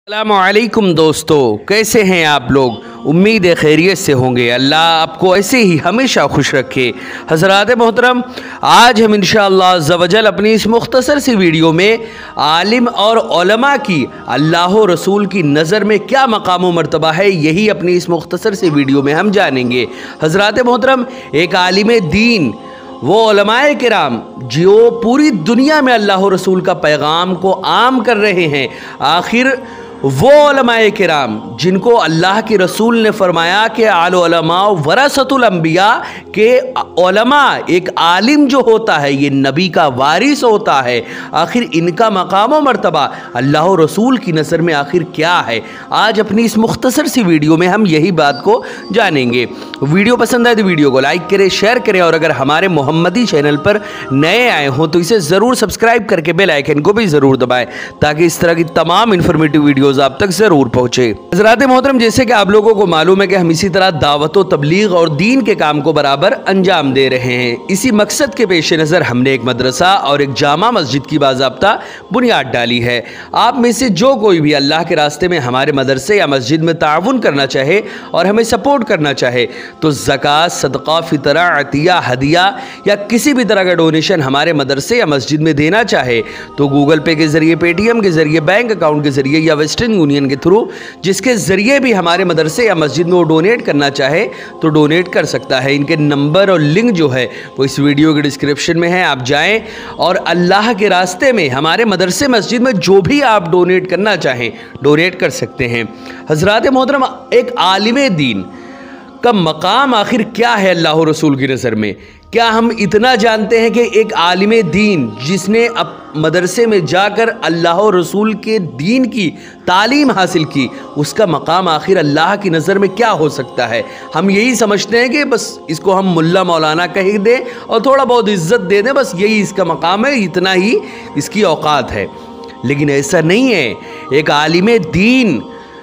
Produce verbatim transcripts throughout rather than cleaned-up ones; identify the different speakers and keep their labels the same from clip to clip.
Speaker 1: अस्सलामुअलैकुम दोस्तों, कैसे हैं आप लोग। उम्मीद है खैरियत से होंगे। अल्लाह आपको ऐसे ही हमेशा खुश रखे। हज़रात मोहतरम, आज हम इंशाअल्लाह अज़्ज़ व जल अपनी इस मुख्तसर सी वीडियो में आलिम और उलमा की अल्लाह और रसूल की नज़र में क्या मकाम व मर्तबा है, यही अपनी इस मुख्तसर सी वीडियो में हम जानेंगे। हज़रात मोहतरम, एक आलिम दीन वो उलमाए किराम जो पूरी दुनिया में अल्लाह और रसूल का पैगाम को आम कर रहे हैं, आखिर वो उलमाए किराम जिनको अल्लाह के रसूल ने फरमाया कि आल उलमा वरसतुल अंबिया के उलमा, एक आलिम जो होता है ये नबी का वारिस होता है। आखिर इनका मकाम व मर्तबा अल्लाह और रसूल की नज़र में आखिर क्या है, आज अपनी इस मुख्तसर सी वीडियो में हम यही बात को जानेंगे। वीडियो पसंद आए तो वीडियो को लाइक करें, शेयर करें, और अगर हमारे मोहम्मदी चैनल पर नए आए हों तो इसे ज़रूर सब्सक्राइब करके बेल आइकन को भी ज़रूर दबाएं ताकि इस तरह की तमाम इन्फॉर्मेटिव वीडियोज़ आप तक जरूर पहुंचे। हज़रात मोहतरम, जैसे कि आप लोगों को मालूम है कि हम इसी तरह दावत व तबलीग और दीन के काम को बराबर अंजाम दे रहे हैं। इसी मकसद के पेश नज़र हमने एक मदरसा और एक जामा मस्जिद की बाज़ाब्ता बुनियाद डाली है। आप में से जो कोई भी अल्लाह के रास्ते में हमारे मदरसे या मस्जिद में ताउन करना चाहे और हमें सपोर्ट करना चाहे तो ज़कात, सदका, फितरा, अतिया, हदिया या किसी भी तरह का डोनेशन हमारे मदरसे या मस्जिद में देना चाहे तो गूगल पे के ज़रिए, पेटीएम के ज़रिए, बैंक अकाउंट के ज़रिए या वेस्टर्न यूनियन के थ्रू, जिसके ज़रिए भी हमारे मदरसे या मस्जिद में वो डोनेट करना चाहे तो डोनेट कर सकता है। इनके नंबर और लिंक जो है वो इस वीडियो के डिस्क्रिप्शन में है। आप जाएं और अल्लाह के रास्ते में हमारे मदरसे मस्जिद में जो भी आप डोनेट करना चाहें डोनेट कर सकते हैं। हज़रात मोहतरम, एक आलिम दीन का मकाम आखिर क्या है अल्लाह और रसूल की नज़र में? क्या हम इतना जानते हैं कि एक आलिम दीन जिसने अब मदरसे में जाकर अल्लाह और रसूल के दीन की तालीम हासिल की, उसका मकाम आखिर अल्लाह की नज़र में क्या हो सकता है? हम यही समझते हैं कि बस इसको हम मुल्ला मौलाना कह दें और थोड़ा बहुत इज़्ज़त दे दें, बस यही इसका मकाम है, इतना ही इसकी औकात है। लेकिन ऐसा नहीं है। एक आलिम दीन,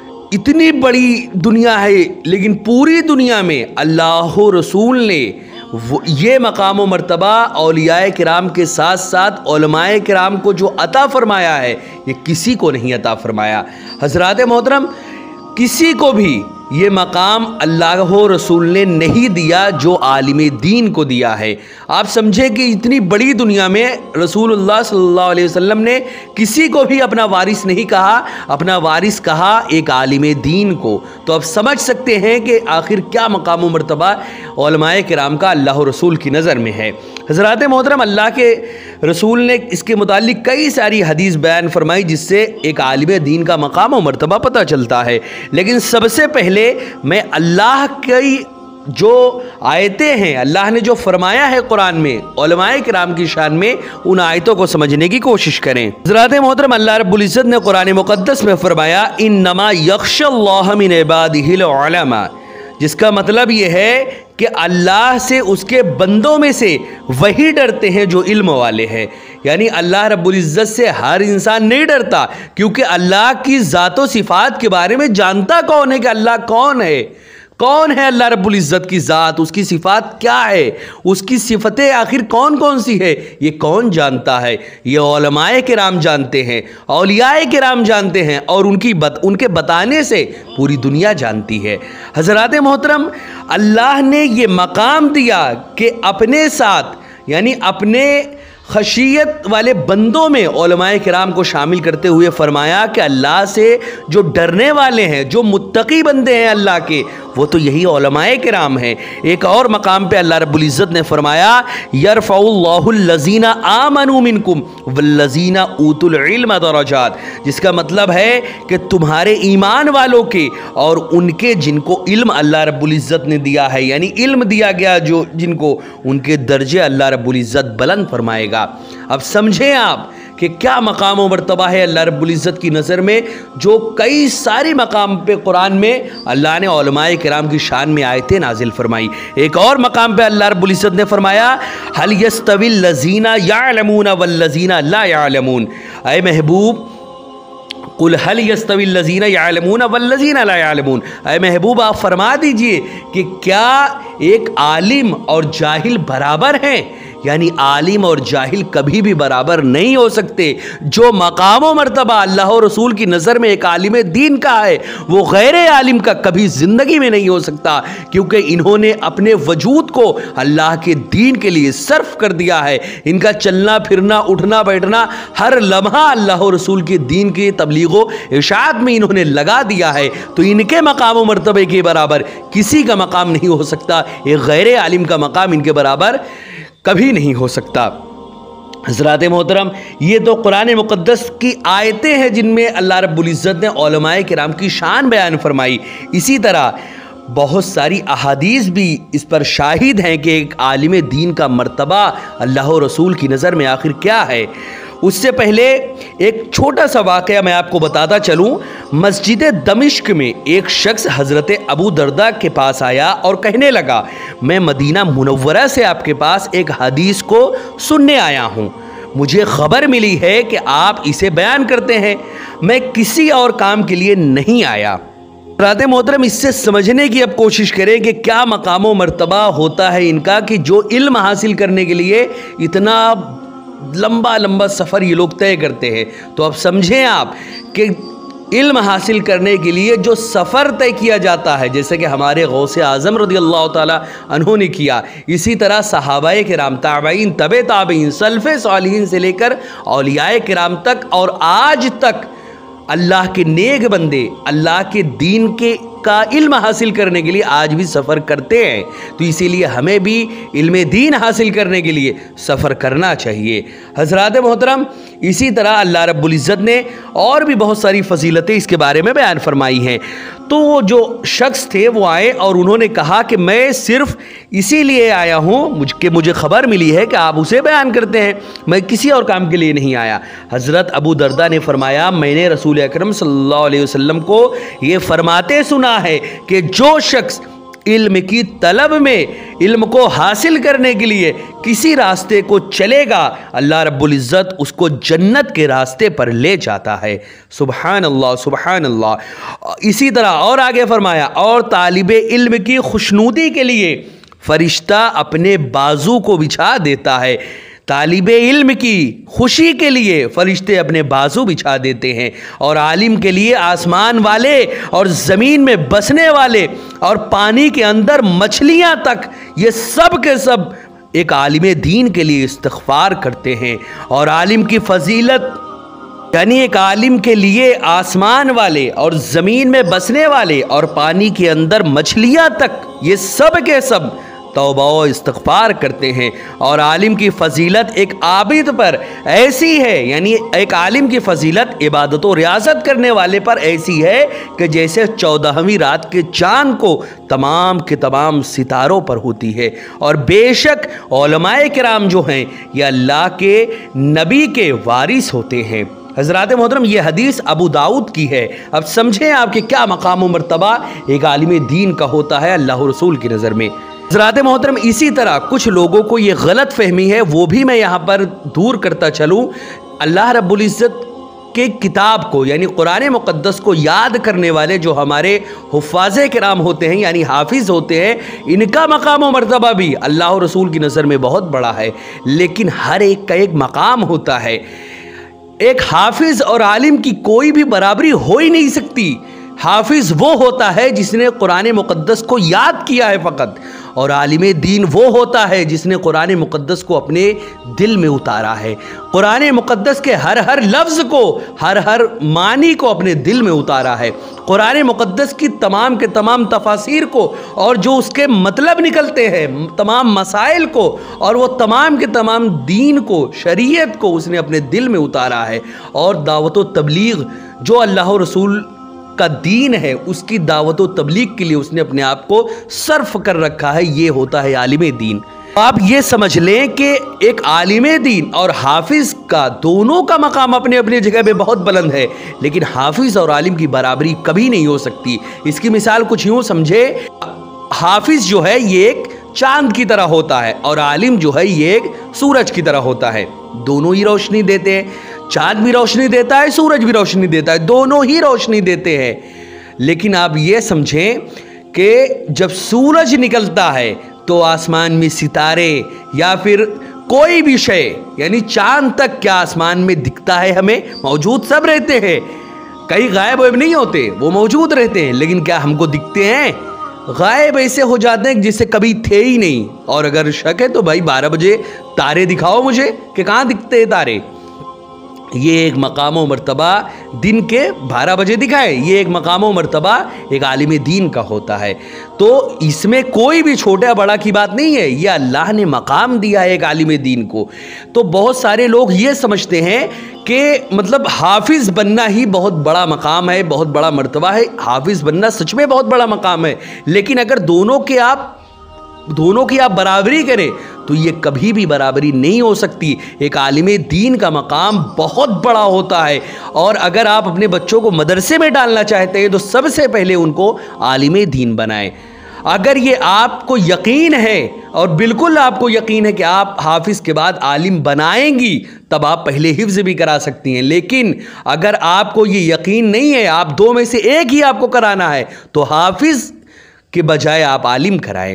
Speaker 1: इतनी बड़ी दुनिया है लेकिन पूरी दुनिया में अल्लाह रसूल ने वो ये मकाम व मर्तबा औलियाए किराम के साथ साथ उलमाए किराम को जो अता फरमाया है, ये किसी को नहीं अता फरमाया। हज़रात मोहतरम, किसी को भी ये मकाम अल्लाह रसूल ने नहीं दिया जो आलिम दीन को दिया है। आप समझे कि इतनी बड़ी दुनिया में रसूलुल्लाह सल्लल्लाहु अलैहि वसल्लम ने किसी को भी अपना वारिस नहीं कहा, अपना वारिस कहा एक आलिम दीन को। तो आप समझ सकते हैं कि आखिर क्या मकाम व मर्तबा उलमाए किराम का अल्लाह रसूल की नज़र में है। हज़रात मोहतरम, अल्लाह के रसूल ने इसके मुतालिक कई सारी हदीस बयान फरमाई जिससे एक आलिम दीन का मकाम व मर्तबा पता चलता है। लेकिन सबसे पहले मैं अल्लाह की जो आयतें हैं, अल्लाह ने जो फरमाया है कुरान में उलमाए किराम की शान में, उन आयतों को समझने की कोशिश करें। हज़रात मोहतरम, अल्लाह रब्बुल इज़्ज़त ने कुरान मुक़द्दस में फरमाया इन्नमा यख्शल्लाह मिन इबादिहिल उलमा, जिसका मतलब ये है कि अल्लाह से उसके बंदों में से वही डरते हैं जो इल्म वाले हैं। यानी अल्लाह रब्बुल इज़्ज़त से हर इंसान नहीं डरता, क्योंकि अल्लाह की ज़ात व सिफ़ात के बारे में जानता कौन है कि अल्लाह कौन है, कौन है अल्लाह रब्बुल इज़्ज़त की ज़ात, उसकी सिफ़ात क्या है, उसकी सिफ़तें आखिर कौन कौन सी है, ये कौन जानता है? ये उलमाए किराम जानते हैं, औलियाए किराम जानते हैं, और उनकी बत, उनके बताने से पूरी दुनिया जानती है। हज़रात मोहतरम, अल्लाह ने ये मकाम दिया कि अपने साथ यानी अपने खशियत वाले बंदों में उलमाए किराम को शामिल करते हुए फरमाया कि अल्लाह से जो डरने वाले हैं, जो मुत्तकी बंदे हैं अल्लाह के, वो तो यही उलमाए किराम हैं। एक और मकाम पे अल्लाह रब्बुल इज़्ज़त ने फरमाया यरफ़उल्लाहुल लज़ीना आमनू मिनकुम वल्लज़ीना ऊतुल इल्म दरजात, जिसका मतलब है कि तुम्हारे ईमान वालों के और उनके जिनको इल्म अल्लाह रब्बुल इज़्ज़त ने दिया है, यानी इल्म दिया गया जो जिनको, उनके दर्जे अल्लाह रब्बुल इज़्ज़त बुलंद फरमाएगा। अब समझें आप कि क्या मकाम व मर्तबा है अल्लाह रब्बुल इज़्ज़त की नज़र में, जो कई सारे मकाम पे कुरान में अल्लाह ने उलमाए किराम की शान में आयतें नाजिल फरमाई। एक और मकाम पे अल्लाह रब्बुल इज़्ज़त ने फरमाया हल यस्तविल लज़ीना यअलमून वल्लज़ीना ला यअलमून, ऐ महबूब कुल हल यस्तविल लज़ीना यअलमून वल्लज़ीना ला यअलमून, ऐ महबूब आप फरमा दीजिए कि क्या एक आलिम और जाहिल बराबर हैं? यानी आलिम और जाहिल कभी भी बराबर नहीं हो सकते। जो मकाम व मर्तबा अल्लाह और रसूल की नज़र में एक आलिम दीन का है वो गैर आलिम का कभी ज़िंदगी में नहीं हो सकता, क्योंकि इन्होंने अपने वजूद को अल्लाह के दीन के लिए सर्फ कर दिया है। इनका चलना फिरना उठना बैठना हर लम्हा अल्लाह और रसूल के दीन की तबलीग व इरशाद में इन्होंने लगा दिया है। तो इनके मकाम व मर्तबे के बराबर किसी का मकाम नहीं हो सकता, एक गैर आलिम का मकाम इनके बराबर कभी नहीं हो सकता। हज़रात मोहतरम, ये तो कुरान मुक़द्दस की आयतें हैं जिनमें अल्लाह रब्बुल इज़्ज़त ने उलमाए किराम की शान बयान फरमाई। इसी तरह बहुत सारी अहादीस भी इस पर शाहिद हैं कि एक आलिम दीन का मर्तबा अल्लाह और रसूल की नज़र में आखिर क्या है। उससे पहले एक छोटा सा वाक़या मैं आपको बताता चलूँ। मस्जिद दमिश्क में एक शख्स हज़रत अबू दरदा के पास आया और कहने लगा, मैं मदीना मुनव्वरा से आपके पास एक हदीस को सुनने आया हूँ। मुझे ख़बर मिली है कि आप इसे बयान करते हैं, मैं किसी और काम के लिए नहीं आया। हज़रात मोहतरम, इससे समझने की अब कोशिश करें कि क्या मकाम व मर्तबा होता है इनका कि जो इल्म हासिल करने के लिए इतना लंबा लंबा सफ़र ये लोग तय करते हैं। तो अब समझें आप कि इल्म हासिल करने के लिए जो सफ़र तय किया जाता है, जैसे कि हमारे गौसे आज़म रज़ियल्लाहु ताला अन्हु ने किया, इसी तरह सहाबाए किराम, ताबईन, तबे ताबईन, सल्फ़े सालिहीन से लेकर औलियाए किराम तक और आज तक अल्लाह के नेक बंदे अल्लाह के दीन के का इल्म हासिल करने के लिए आज भी सफ़र करते हैं। तो इसीलिए हमें भी इल्म दीन हासिल करने के लिए सफ़र करना चाहिए। हज़रात मोहतरम, इसी तरह अल्लाह रब्बुल इज़्ज़त ने और भी बहुत सारी फजीलतें इसके बारे में बयान फरमाई हैं। तो वो जो शख्स थे वो आए और उन्होंने कहा कि मैं सिर्फ़ इसीलिए आया हूँ मुझ के मुझे ख़बर मिली है कि आप उसे बयान करते हैं, मैं किसी और काम के लिए नहीं आया। हज़रत अबू दरदा ने फरमाया, मैंने रसूल अकरम सल्लल्लाहु अलैहि वसल्लम को ये फरमाते सुना है कि जो शख्स इल्म की तलब में इल्म को हासिल करने के लिए किसी रास्ते को चलेगा, अल्लाह रब्बुल इज़्ज़त उसको जन्नत के रास्ते पर ले जाता है। सुबहान अल्लाह, सुबहान अल्लाह। इसी तरह और आगे फरमाया, और तालिबे इल्म की खुशनूदी के लिए फरिश्ता अपने बाजू को बिछा देता है। तालिबे इल्म की खुशी के लिए फरिश्ते अपने बाजू बिछा देते हैं, और आलिम के लिए आसमान वाले और ज़मीन में बसने वाले और पानी के अंदर मछलियां तक, ये सब के सब एक आलिम दीन के लिए इस्तिग़फ़ार करते हैं। और आलिम की फजीलत यानी एक आलिम के लिए आसमान वाले और ज़मीन में बसने वाले और पानी के अंदर मछलियां तक, ये सब के सब तौबा व इस्तिग़फ़ार करते हैं। और आलिम की फ़जीलत एक आबिद पर ऐसी है, यानी एक आलिम की फ़जीलत इबादत व रियाज़त करने वाले पर ऐसी है कि जैसे चौदहवीं रात के चाँद को तमाम के तमाम सितारों पर होती है। और बेशक उलमाए किराम जो हैं ये अल्लाह के नबी के वारिस होते हैं। हज़रात मोहतरम, ये हदीस अबू दाऊद की है। अब समझें आपके क्या मकाम व मर्तबा एक आलिम दीन का होता है अल्लाह रसूल की नज़र में। हज़रात मोहतरम, इसी तरह कुछ लोगों को ये गलत फहमी है, वो भी मैं यहाँ पर दूर करता चलूँ। अल्लाह रब्बुल इज़्ज़त के किताब को यानी कुरान मुक़द्दस को याद करने वाले जो हमारे हुफ़ाज़े किराम होते हैं यानी हाफिज़ होते हैं, इनका मकाम व मर्तबा भी अल्लाह और रसूल की नज़र में बहुत बड़ा है। लेकिन हर एक का एक मकाम होता है। एक हाफिज़ और आलिम की कोई भी बराबरी हो ही नहीं सकती। हाफिज़ वो होता है जिसने कुरान मुक़द्दस को याद किया है फ़कत, और आलिम दीन वो होता है जिसने कुरान मुक़द्दस को अपने दिल में उतारा है, कुरान मुक़द्दस के हर हर लफ्ज़ को, हर हर मानी को अपने दिल में उतारा है, कुरान मुक़द्दस की तमाम के तमाम तफासीर को और जो उसके मतलब निकलते हैं तमाम मसाइल को और वो तमाम के तमाम दीन को, शरीयत को उसने अपने दिल में उतारा है। और दावत व तबलीग जो अल्लाह रसूल का दीन है उसकी दावत व तबलीग के लिए उसने अपने आप को सर्फ कर रखा है, ये होता है आलिम दीन। आप ये समझ लें कि एक आलिम दीन और हाफिज़ का दोनों का मकाम अपने अपने जगह पे बहुत बुलंद है, लेकिन हाफिज़ और आलिम की बराबरी कभी नहीं हो सकती। इसकी मिसाल कुछ यूँ समझे, हाफिज़ जो है ये एक चांद की तरह होता है और आलिम जो है ये एक सूरज की तरह होता है। दोनों ही रोशनी देते हैं, चांद भी रोशनी देता है, सूरज भी रोशनी देता है, दोनों ही रोशनी देते हैं। लेकिन आप ये समझें कि जब सूरज निकलता है तो आसमान में सितारे या फिर कोई भी शय, यानी चांद तक क्या आसमान में दिखता है हमें, मौजूद सब रहते हैं, कहीं गायब वायब नहीं होते, वो मौजूद रहते हैं, लेकिन क्या हमको दिखते हैं? गायब ऐसे हो जाते हैं जिससे कभी थे ही नहीं। और अगर शक है तो भाई बारह बजे तारे दिखाओ मुझे कि कहाँ दिखते हैं तारे। ये एक मकाम व मर्तबा दिन के बारह बजे दिखाए, ये एक मकाम व मर्तबा एक आलिम दीन का होता है। तो इसमें कोई भी छोटा बड़ा की बात नहीं है, ये अल्लाह ने मकाम दिया है एक आलिम दीन को। तो बहुत सारे लोग ये समझते हैं कि मतलब हाफिज़ बनना ही बहुत बड़ा मकाम है, बहुत बड़ा मर्तबा है। हाफिज़ बनना सच में बहुत बड़ा मकाम है, लेकिन अगर दोनों के आप दोनों की आप बराबरी करें तो ये कभी भी बराबरी नहीं हो सकती। एक आलिमे दीन का मकाम बहुत बड़ा होता है, और अगर आप अपने बच्चों को मदरसे में डालना चाहते हैं तो सबसे पहले उनको आलिमे दीन बनाएं। अगर ये आपको यकीन है, और बिल्कुल आपको यकीन है कि आप हाफिज़ के बाद आलिम बनाएंगी, तब आप पहले हिफ्ज़ भी करा सकती हैं। लेकिन अगर आपको ये यकीन नहीं है, आप दो में से एक ही आपको कराना है, तो हाफिज़ के बजाय आप आलिम कराएं।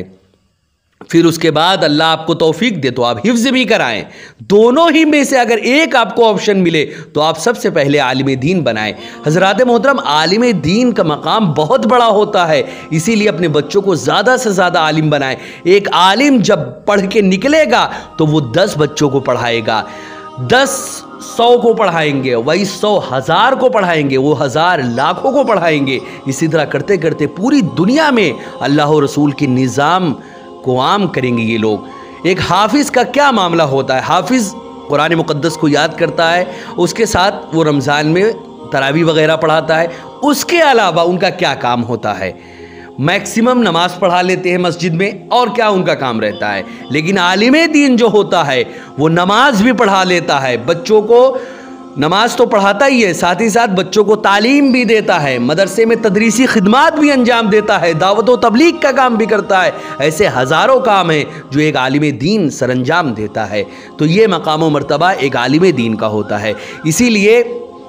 Speaker 1: फिर उसके बाद अल्लाह आपको तौफीक दे तो आप हिफ्ज़ भी कराएं। दोनों ही में से अगर एक आपको ऑप्शन मिले तो आप सबसे पहले आलिम दीन बनाएं। हज़रात मोहतरम, आलिम दीन का मकाम बहुत बड़ा होता है, इसीलिए अपने बच्चों को ज़्यादा से ज़्यादा आलिम बनाएं। एक आलिम जब पढ़ के निकलेगा तो वो दस बच्चों को पढ़ाएगा, दस सौ को पढ़ाएंगे, वही सौ हज़ार को पढ़ाएंगे, वो हज़ार लाखों को पढ़ाएंगे। इसी तरह करते करते पूरी दुनिया में अल्लाह और रसूल के निज़ाम को आम करेंगे ये लोग। एक हाफिज़ का क्या मामला होता है? हाफिज़ कुरान मुक़द्दस को याद करता है, उसके साथ वो रमज़ान में तरावी वगैरह पढ़ाता है। उसके अलावा उनका क्या काम होता है? मैक्सिमम नमाज़ पढ़ा लेते हैं मस्जिद में, और क्या उनका काम रहता है। लेकिन आलिमे दीन जो होता है वो नमाज भी पढ़ा लेता है, बच्चों को नमाज तो पढ़ाता ही है, साथ ही साथ बच्चों को तालीम भी देता है, मदरसे में तदरीसी खिदमात भी अंजाम देता है, दावत व तबलीग का काम भी करता है। ऐसे हज़ारों काम हैं जो एक आलिम दीन सरंजाम देता है। तो ये मकाम व मर्तबा एक आलिम दीन का होता है। इसीलिए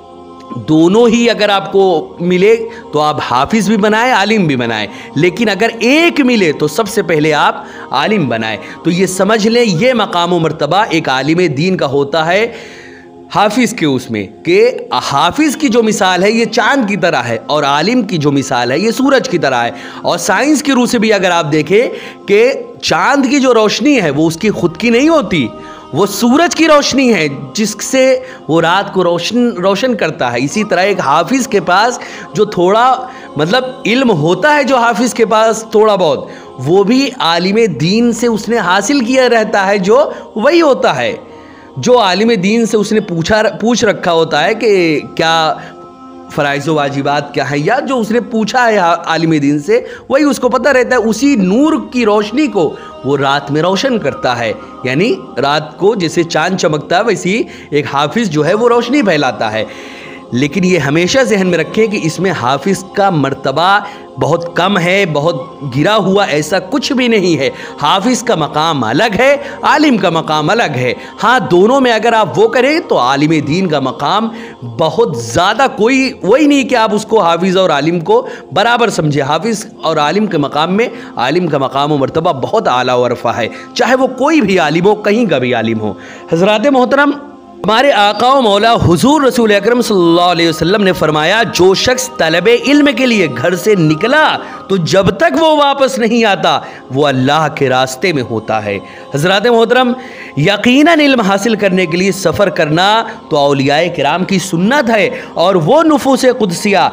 Speaker 1: दोनों ही अगर आपको मिले तो आप हाफिज़ भी बनाएं, आलिम भी बनाएं। लेकिन अगर एक मिले तो सबसे पहले आप आलिम बनाएं। तो ये समझ लें, ये मकाम व मर्तबा एक आलिम दीन का होता है हाफिज़ के उसमें, कि हाफिज़ की जो मिसाल है ये चांद की तरह है, और आलिम की जो मिसाल है ये सूरज की तरह है। और साइंस की रूह से भी अगर आप देखें कि चांद की जो रोशनी है वो उसकी खुद की नहीं होती, वो सूरज की रोशनी है जिससे वो रात को रोशन रोशन करता है। इसी तरह एक हाफिज़ के पास जो थोड़ा मतलब इल्म होता है, जो हाफिज़ के पास थोड़ा बहुत, वो भी आलिम दीन से उसने हासिल किया रहता है, जो वही होता है जो आलिम दीन से उसने पूछा पूछ रखा होता है कि क्या फ़राइज़ व वाजिबात क्या है, या जो उसने पूछा है आलिम दीन से वही उसको पता रहता है। उसी नूर की रोशनी को वो रात में रोशन करता है, यानी रात को जैसे चांद चमकता है वैसी एक हाफिज़ जो है वो रोशनी फैलाता है। लेकिन ये हमेशा जहन में रखें कि इसमें हाफिज़ का मर्तबा बहुत कम है, बहुत गिरा हुआ, ऐसा कुछ भी नहीं है। हाफिज़ का मकाम अलग है, आलिम का मकाम अलग है। हाँ, दोनों में अगर आप वो करें तो आलिम दीन का मकाम बहुत ज़्यादा, कोई वही नहीं कि आप उसको हाफिज़ और आलिम को बराबर समझे। हाफिज़ और आलिम के मकाम में आलिम का मकाम व मर्तबा बहुत आला व रफ़ा है, चाहे वो कोई भी आलिम हो, कहीं का भी आलिम हो। हज़रात मोहतरम, हमारे आका व मौला हुजूर रसूल अकरम सल्लल्लाहु अलैहि वसल्लम ने फरमाया, जो शख्स तलबे इल्म के लिए घर से निकला तो जब तक वो वापस नहीं आता वो अल्लाह के रास्ते में होता है। हज़रात मोहतरम, यकीनन इल्म हासिल करने के लिए सफ़र करना तो औलियाए किराम की सुन्नत है, और वो नुफूस कुदसिया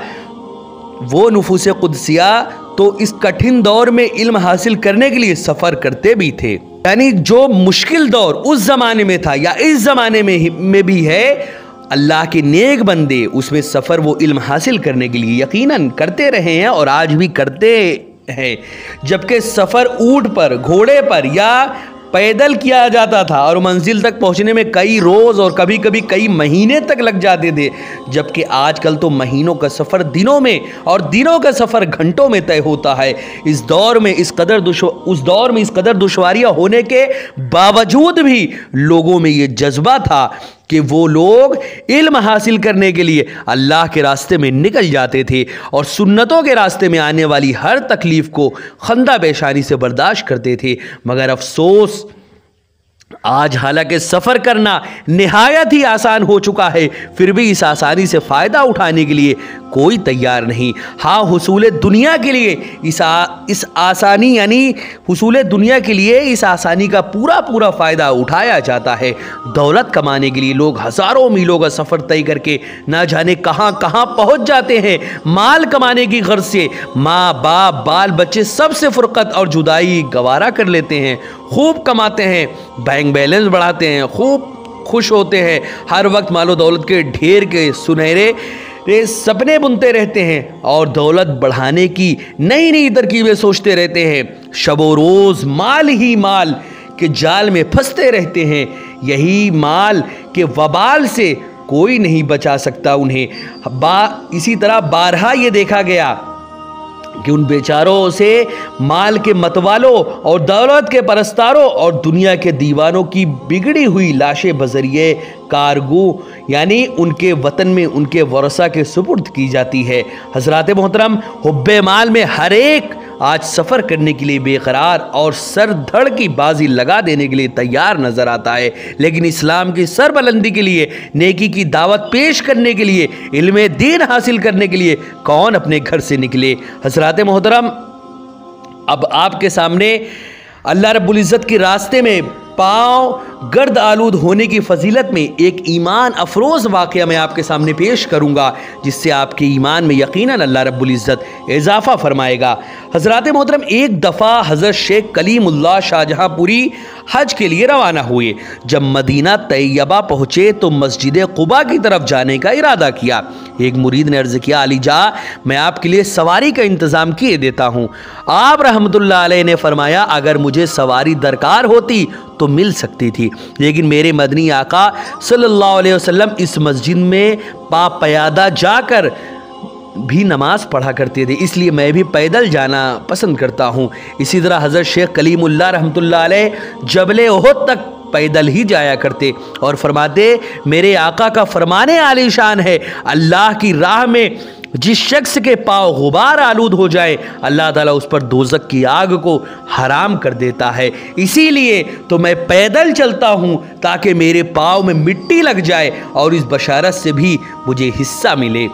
Speaker 1: वो नुफूस कुदसिया तो इस कठिन दौर में इल्म हासिल करने के लिए सफ़र करते भी थे। यानी जो मुश्किल दौर उस ज़माने में था या इस ज़माने में में भी है, अल्लाह के नेक बंदे उसमें सफ़र वो इल्म हासिल करने के लिए यकीनन करते रहे हैं और आज भी करते हैं। जबकि सफ़र ऊँट पर, घोड़े पर या पैदल किया जाता था और मंजिल तक पहुंचने में कई रोज़ और कभी कभी कई महीने तक लग जाते थे, जबकि आजकल तो महीनों का सफ़र दिनों में और दिनों का सफ़र घंटों में तय होता है। इस दौर में इस कदर उस दौर में इस कदर दुश्वारियाँ होने के बावजूद भी लोगों में ये जज्बा था कि वो लोग इल्म हासिल करने के लिए अल्लाह के रास्ते में निकल जाते थे और सुन्नतों के रास्ते में आने वाली हर तकलीफ़ को खंदा पेशानी से बर्दाश्त करते थे। मगर अफसोस आज हालांकि सफ़र करना निहायत ही आसान हो चुका है, फिर भी इस आसानी से फ़ायदा उठाने के लिए कोई तैयार नहीं। हाँ, हुसूल दुनिया के लिए इस आ, इस आसानी यानी हुसूल दुनिया के लिए इस आसानी का पूरा पूरा फ़ायदा उठाया जाता है। दौलत कमाने के लिए लोग हज़ारों मीलों का सफ़र तय करके ना जाने कहाँ कहाँ पहुँच जाते हैं। माल कमाने की गर्ज से माँ बाप बाल बच्चे सबसे फ़ुरक़त और जुदाई गवारा कर लेते हैं। खूब कमाते हैं, बैंक बैलेंस बढ़ाते हैं, खूब खुश होते हैं, हर वक्त मालो दौलत के ढेर के सुनहरे सपने बुनते रहते हैं और दौलत बढ़ाने की नई नई तरकीबें सोचते रहते हैं। शबो रोज़ माल ही माल के जाल में फंसते रहते हैं। यही माल के वबाल से कोई नहीं बचा सकता उन्हें। बा इसी तरह बारहा ये देखा गया कि उन बेचारों से माल के मतवालों और दौलत के परस्तारों और दुनिया के दीवानों की बिगड़ी हुई लाशें बजरिए कारगो यानी उनके वतन में उनके वरसा के सुपुर्द की जाती है। हजरात मोहतरम, हुब्बे माल में हर एक आज सफ़र करने के लिए बेकरार और सर धड़ की बाजी लगा देने के लिए तैयार नज़र आता है, लेकिन इस्लाम की सरबलंदी के लिए, नेकी की दावत पेश करने के लिए, इल्मे दीन हासिल करने के लिए कौन अपने घर से निकले। हजरात मोहतरम, अब आपके सामने अल्लाह रब्बुल इज़्ज़त के रास्ते में पाँव गर्द आलूद होने की फजीलत में एक ईमान अफरोज़ वाक़या मैं आपके सामने पेश करूँगा, जिससे आपके ईमान में यकीनन अल्लाह रब्बुल इज़्ज़त इजाफ़ा फरमाएगा। हज़रात मोहतरम, एक दफ़ा हज़रत शेख कलीमुल्लाह शाहजहाँपुरी हज के लिए रवाना हुए। जब मदीना तैयबा पहुँचे तो मस्जिद क़ुबा की तरफ जाने का इरादा किया। एक मुरीद ने अर्ज़ किया, अली जा, मैं आपके लिए सवारी का इंतज़ाम किए देता हूँ। आप रहमतुल्लाह अलैह ने फरमाया, अगर मुझे सवारी दरकार होती तो मिल सकती थी, लेकिन मेरे मदनी आका सल्लल्लाहु अलैहि वसल्लम इस मस्जिद में पा प्यादा जाकर भी नमाज पढ़ा करते थे, इसलिए मैं भी पैदल जाना पसंद करता हूँ। इसी तरह हज़रत शेख कलीमुल्लाह रहमतुल्लाह अलैह जबल ओहद तक पैदल ही जाया करते और फरमाते, मेरे आका का फरमाने आलीशान है, अल्लाह की राह में जिस शख्स के पाँव गुबार आलूद हो जाए, अल्लाह ताला उस पर दोज़ख की आग को हराम कर देता है। इसीलिए तो मैं पैदल चलता हूँ ताकि मेरे पाँव में मिट्टी लग जाए और इस बशारत से भी मुझे हिस्सा मिले।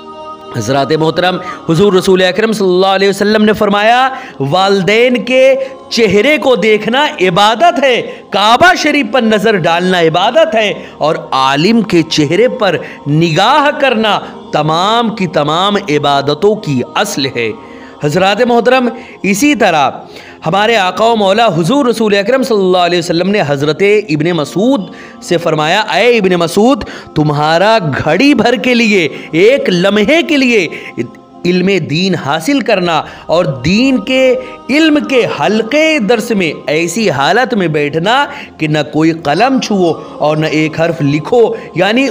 Speaker 1: हज़रात मोहतरम, हुज़ूर रसूल अकरम सल्लल्लाहु अलैहि वसल्लम ने फरमाया, वालदैन के चेहरे को देखना इबादत है, काबा शरीफ पर नज़र डालना इबादत है और आलिम के चेहरे पर निगाह करना तमाम की तमाम इबादतों की असल है। हज़रात मोहतरम, इसी तरह हमारे आका व मौला हुज़ूर रसूल अकरम सल्लल्लाहु अलैहि वसल्लम ने हज़रत इब्ने मसूद से फरमाया, अय इब्ने मसूद, तुम्हारा घड़ी भर के लिए, एक लम्हे के लिए इल्मे दीन हासिल करना और दीन के इल्म के हल्के दर्स में ऐसी हालत में बैठना कि न कोई कलम छुओ और न एक हर्फ लिखो, यानी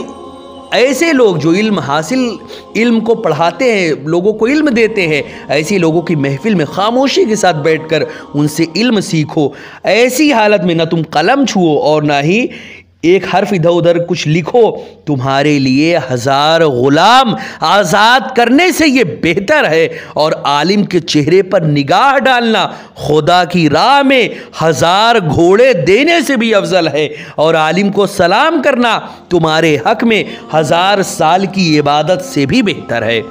Speaker 1: ऐसे लोग जो इल्म हासिल इल्म को पढ़ाते हैं, लोगों को इल्म देते हैं, ऐसी लोगों की महफिल में खामोशी के साथ बैठकर उनसे इल्म सीखो। ऐसी हालत में न तुम कलम छुओ और ना ही एक हर्फ इधर उधर कुछ लिखो। तुम्हारे लिए हज़ार ग़ुलाम आज़ाद करने से ये बेहतर है और आलिम के चेहरे पर निगाह डालना खुदा की राह में हज़ार घोड़े देने से भी अफजल है और आलिम को सलाम करना तुम्हारे हक़ में हज़ार साल की इबादत से भी बेहतर है।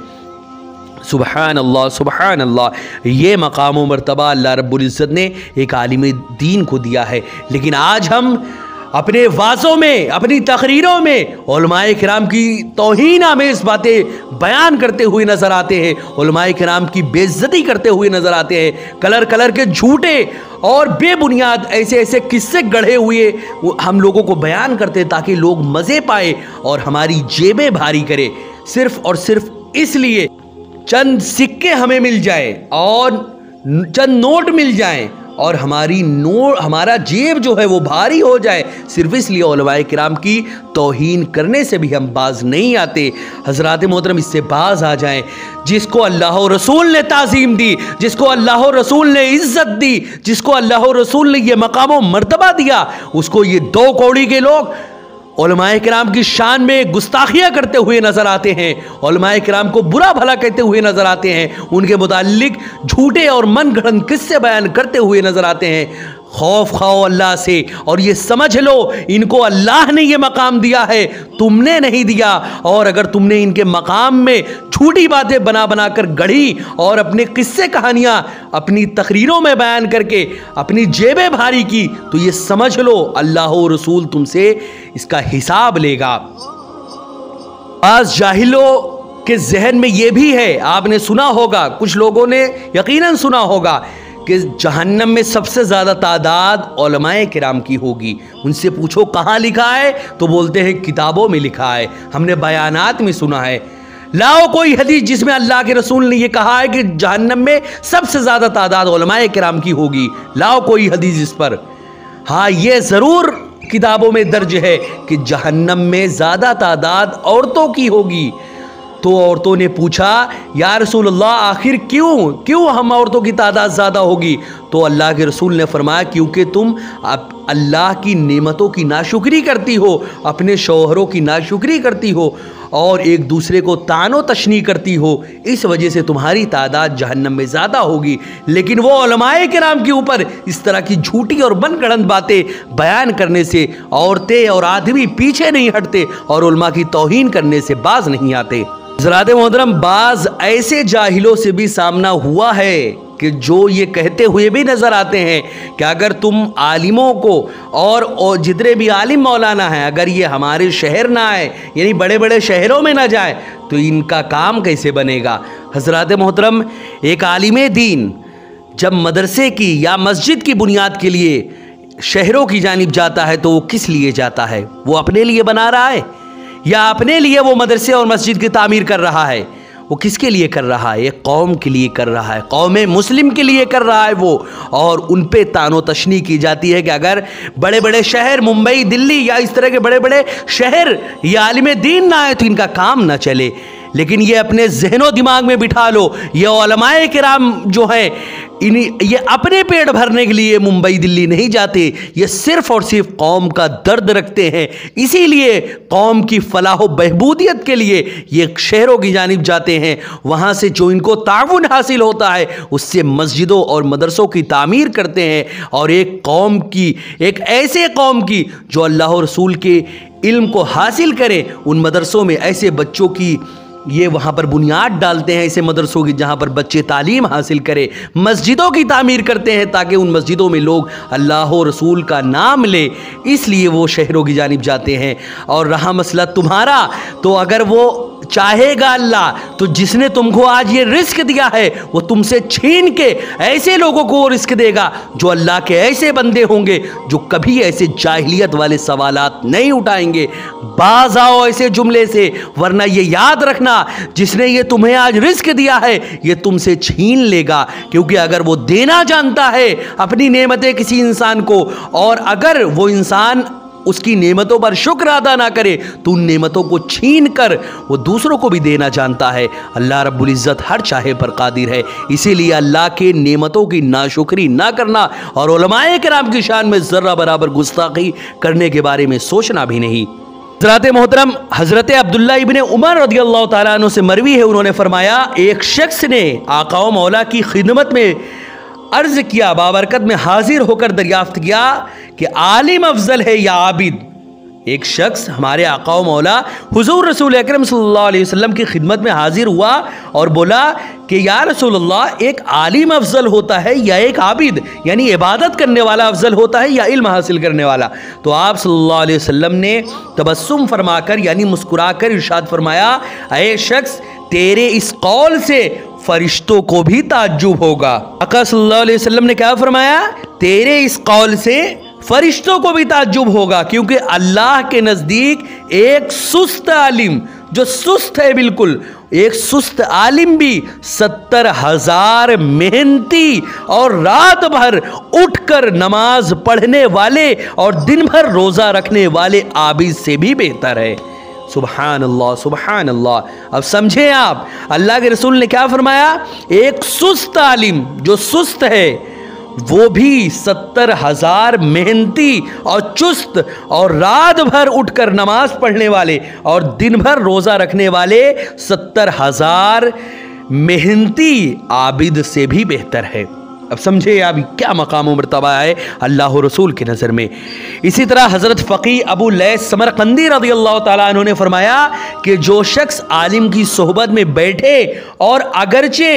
Speaker 1: सुबहान अल्लाह, सुबहान अल्लाह। ये मकाम व मर्तबा अल्लाह रब्बुल इज़्ज़त ने एक आलिम दीन को दिया है, लेकिन आज हम अपने वाज़ों में, अपनी तकरीरों में उलमाए किराम की तौहीन आमेज़ बातें बयान करते हुए नज़र आते हैं, उलमाए किराम की बेइज्जती करते हुए नज़र आते हैं। कलर कलर के झूठे और बेबुनियाद ऐसे ऐसे किस्से गढ़े हुए हम लोगों को बयान करते हैं ताकि लोग मज़े पाए और हमारी जेबें भारी करे, सिर्फ़ और सिर्फ इसलिए चंद सिक्के हमें मिल जाए और चंद नोट मिल जाएं और हमारी नोट हमारा जेब जो है वो भारी हो जाए, सिर्फ इसलिए उलमाए किराम की तौहीन करने से भी हम बाज नहीं आते। हज़रात मोहतरम, इससे बाज आ जाएं। जिसको अल्लाह और रसूल ने ताज़ीम दी, जिसको अल्लाह और रसूल ने इज़्ज़त दी, जिसको अल्लाह और रसूल ने ये मकाम व मर्तबा दिया, उसको ये दो कौड़ी के लोग उलमाए किराम की शान में गुस्ताखियाँ करते हुए नज़र आते हैं, उलमाए किराम को बुरा भला कहते हुए नज़र आते हैं, उनके मुताल्लिक झूठे और मन गढ़ंत किस्से बयान करते हुए नज़र आते हैं। खौफ खाओ अल्लाह से और ये समझ लो इनको अल्लाह ने ये मकाम दिया है, तुमने नहीं दिया। और अगर तुमने इनके मकाम में झूठी बातें बना बना कर गढ़ी और अपने किस्से कहानियां अपनी तकरीरों में बयान करके अपनी जेबें भारी की, तो ये समझ लो अल्लाह और रसूल तुमसे इसका हिसाब लेगा। आज जाहिलों के जहन में ये भी है, आपने सुना होगा, कुछ लोगों ने यकीनन सुना होगा कि जहन्नम में सबसे ज़्यादा तादाद उलमाए किराम की होगी। उनसे पूछो कहाँ लिखा है तो बोलते हैं किताबों में लिखा है, हमने बयानात में सुना है। लाओ कोई हदीस जिसमें अल्लाह के रसूल ने यह कहा है कि जहन्नम में सबसे ज़्यादा तादाद उलमाए किराम की होगी, लाओ कोई हदीस इस पर। हाँ, ये ज़रूर किताबों में दर्ज है कि जहन्नम में ज़्यादा तादाद औरतों की होगी। तो औरतों ने पूछा या रसूल अल्लाह आखिर क्यों क्यों हम औरतों की तादाद ज़्यादा होगी? तो अल्लाह के रसूल ने फरमाया क्योंकि तुम अब अल्लाह की नेमतों की नाशुक्री करती हो, अपने शौहरों की नाशुक्री करती हो और एक दूसरे को तानो तशनी करती हो, इस वजह से तुम्हारी तादाद जहन्नम में ज़्यादा होगी। लेकिन वो उलमाए किराम के ऊपर इस तरह की झूठी और मनगढ़ंत बातें बयान करने से औरतें और आदमी पीछे नहीं हटते और उलमा की तौहीन करने से बाज नहीं आते। हज़रात मोहतरम, बाज ऐसे जाहिलों से भी सामना हुआ है कि जो ये कहते हुए भी नज़र आते हैं कि अगर तुम आलिमों को और, और जितने भी आलिम मौलाना हैं अगर ये हमारे शहर ना आए, यानी बड़े बड़े शहरों में ना जाए, तो इनका काम कैसे बनेगा। हज़रात मोहतरम, एक आलिम दीन जब मदरसे की या मस्जिद की बुनियाद के लिए शहरों की जानिब जाता है तो वो किस लिए जाता है? वो अपने लिए बना रहा है या अपने लिए वो मदरसे और मस्जिद की तामीर कर रहा है? वो किसके लिए कर रहा है? एक कौम के लिए कर रहा है, कौम मुस्लिम के लिए कर रहा है वो। और उन पे तानो तशनी की जाती है कि अगर बड़े बड़े शहर मुंबई दिल्ली या इस तरह के बड़े बड़े शहर ये आलिम दीन ना आए तो इनका काम ना चले। लेकिन ये अपने जहनो दिमाग में बिठा लो, ये उलमाए किराम जो हैं इन ये अपने पेट भरने के लिए मुंबई दिल्ली नहीं जाते, ये सिर्फ़ और सिर्फ कौम का दर्द रखते हैं। इसीलिए कौम की फलाह बहबूदियत के लिए ये शहरों की जानिब जाते हैं। वहाँ से जो इनको ताउन हासिल होता है उससे मस्जिदों और मदरसों की तामीर करते हैं और एक कौम की, एक ऐसे कौम की जो अल्लाह और रसूल के इल्म को हासिल करे, उन मदरसों में ऐसे बच्चों की ये वहाँ पर बुनियाद डालते हैं, ऐसे मदरसों की जहाँ पर बच्चे तालीम हासिल करें। मस्जिदों की तामीर करते हैं ताकि उन मस्जिदों में लोग अल्लाह और रसूल का नाम ले, इसलिए वो शहरों की जानिब जाते हैं। और रहा मसला तुम्हारा, तो अगर वो चाहेगा अल्लाह तो जिसने तुमको आज ये रिस्क दिया है वो तुमसे छीन के ऐसे लोगों को रिस्क देगा जो अल्लाह के ऐसे बंदे होंगे जो कभी ऐसे जाहिलियत वाले सवालात नहीं उठाएंगे। बाज आओ ऐसे जुमले से, वरना ये याद रखना जिसने ये तुम्हें आज रिस्क दिया है ये तुमसे छीन लेगा। क्योंकि अगर वो देना जानता है अपनी नेमतें किसी इंसान को और अगर वो इंसान उसकी नेमतों पर शुक्र अदा ना करे तो उन नेमतों को छीन कर वो दूसरों को भी देना जानता है। अल्लाह रब्बुल इज़्ज़त हर चाहे पर कादिर है, इसीलिए अल्लाह के नेमतों की नाशुक्री ना करना और उलमाए किराम की शान में ज़र्रा बराबर गुस्ताखी करने के बारे में सोचना भी नहीं। हज़रात मोहतरम, हज़रत अब्दुल्ला इब्ने उमर रज़ियल्लाहु ताला अन्हु से मरवी है, उन्होंने फरमाया एक शख्स ने आका व मौला की खिदमत में अर्ज़ किया, बाबरकत में हाजिर होकर दरियाफ्त किया कि आलिम अफजल है या आबिद। एक शख्स हमारे आका व मौला हुजूर रसूल अकरम सल्लल्लाहु अलैहि वसल्लम की खिदमत में हाजिर हुआ और बोला कि या रसूल अल्लाह, एक आलिम अफजल होता है या एक आबिद, यानी इबादत करने वाला अफजल होता है या इल्म हासिल करने वाला? तो आप सल्लल्लाहु अलैहि वसल्लम ने तबस्सुम फरमाकर यानी मुस्कुराकर इरशाद फरमाया, ऐ शख्स, तेरे इस कौल से फरिश्तों को भी ताज्जुब होगा। आका सल्लल्लाहु अलैहि वसल्लम ने क्या फरमाया? तेरे इस कौल से फरिश्तों को भी ताज्जुब होगा, क्योंकि अल्लाह के नज़दीक एक सुस्त आलिम, जो सुस्त है बिल्कुल, एक सुस्त आलिम भी सत्तर हजार मेहनती और रात भर उठकर नमाज पढ़ने वाले और दिन भर रोज़ा रखने वाले आबिद से भी बेहतर है। सुबहान अल्लाह, सुबहान अल्लाह। अब समझे आप, अल्लाह के रसूल ने क्या फरमाया? एक सुस्त आलिम जो सुस्त है वो भी सत्तर हजार मेहनती और चुस्त और रात भर उठकर नमाज पढ़ने वाले और दिन भर रोज़ा रखने वाले सत्तर हजार मेहनती आबिद से भी बेहतर है। अब समझे अभी क्या मकाम मर्तबा है अल्लाह रसूल की नज़र में। इसी तरह हज़रत फ़क़ी अबू लैस समरकंदी रज़ियल्लाहु ताला अन्हु ने फरमाया कि जो शख्स आलिम की सोहबत में बैठे और अगरचे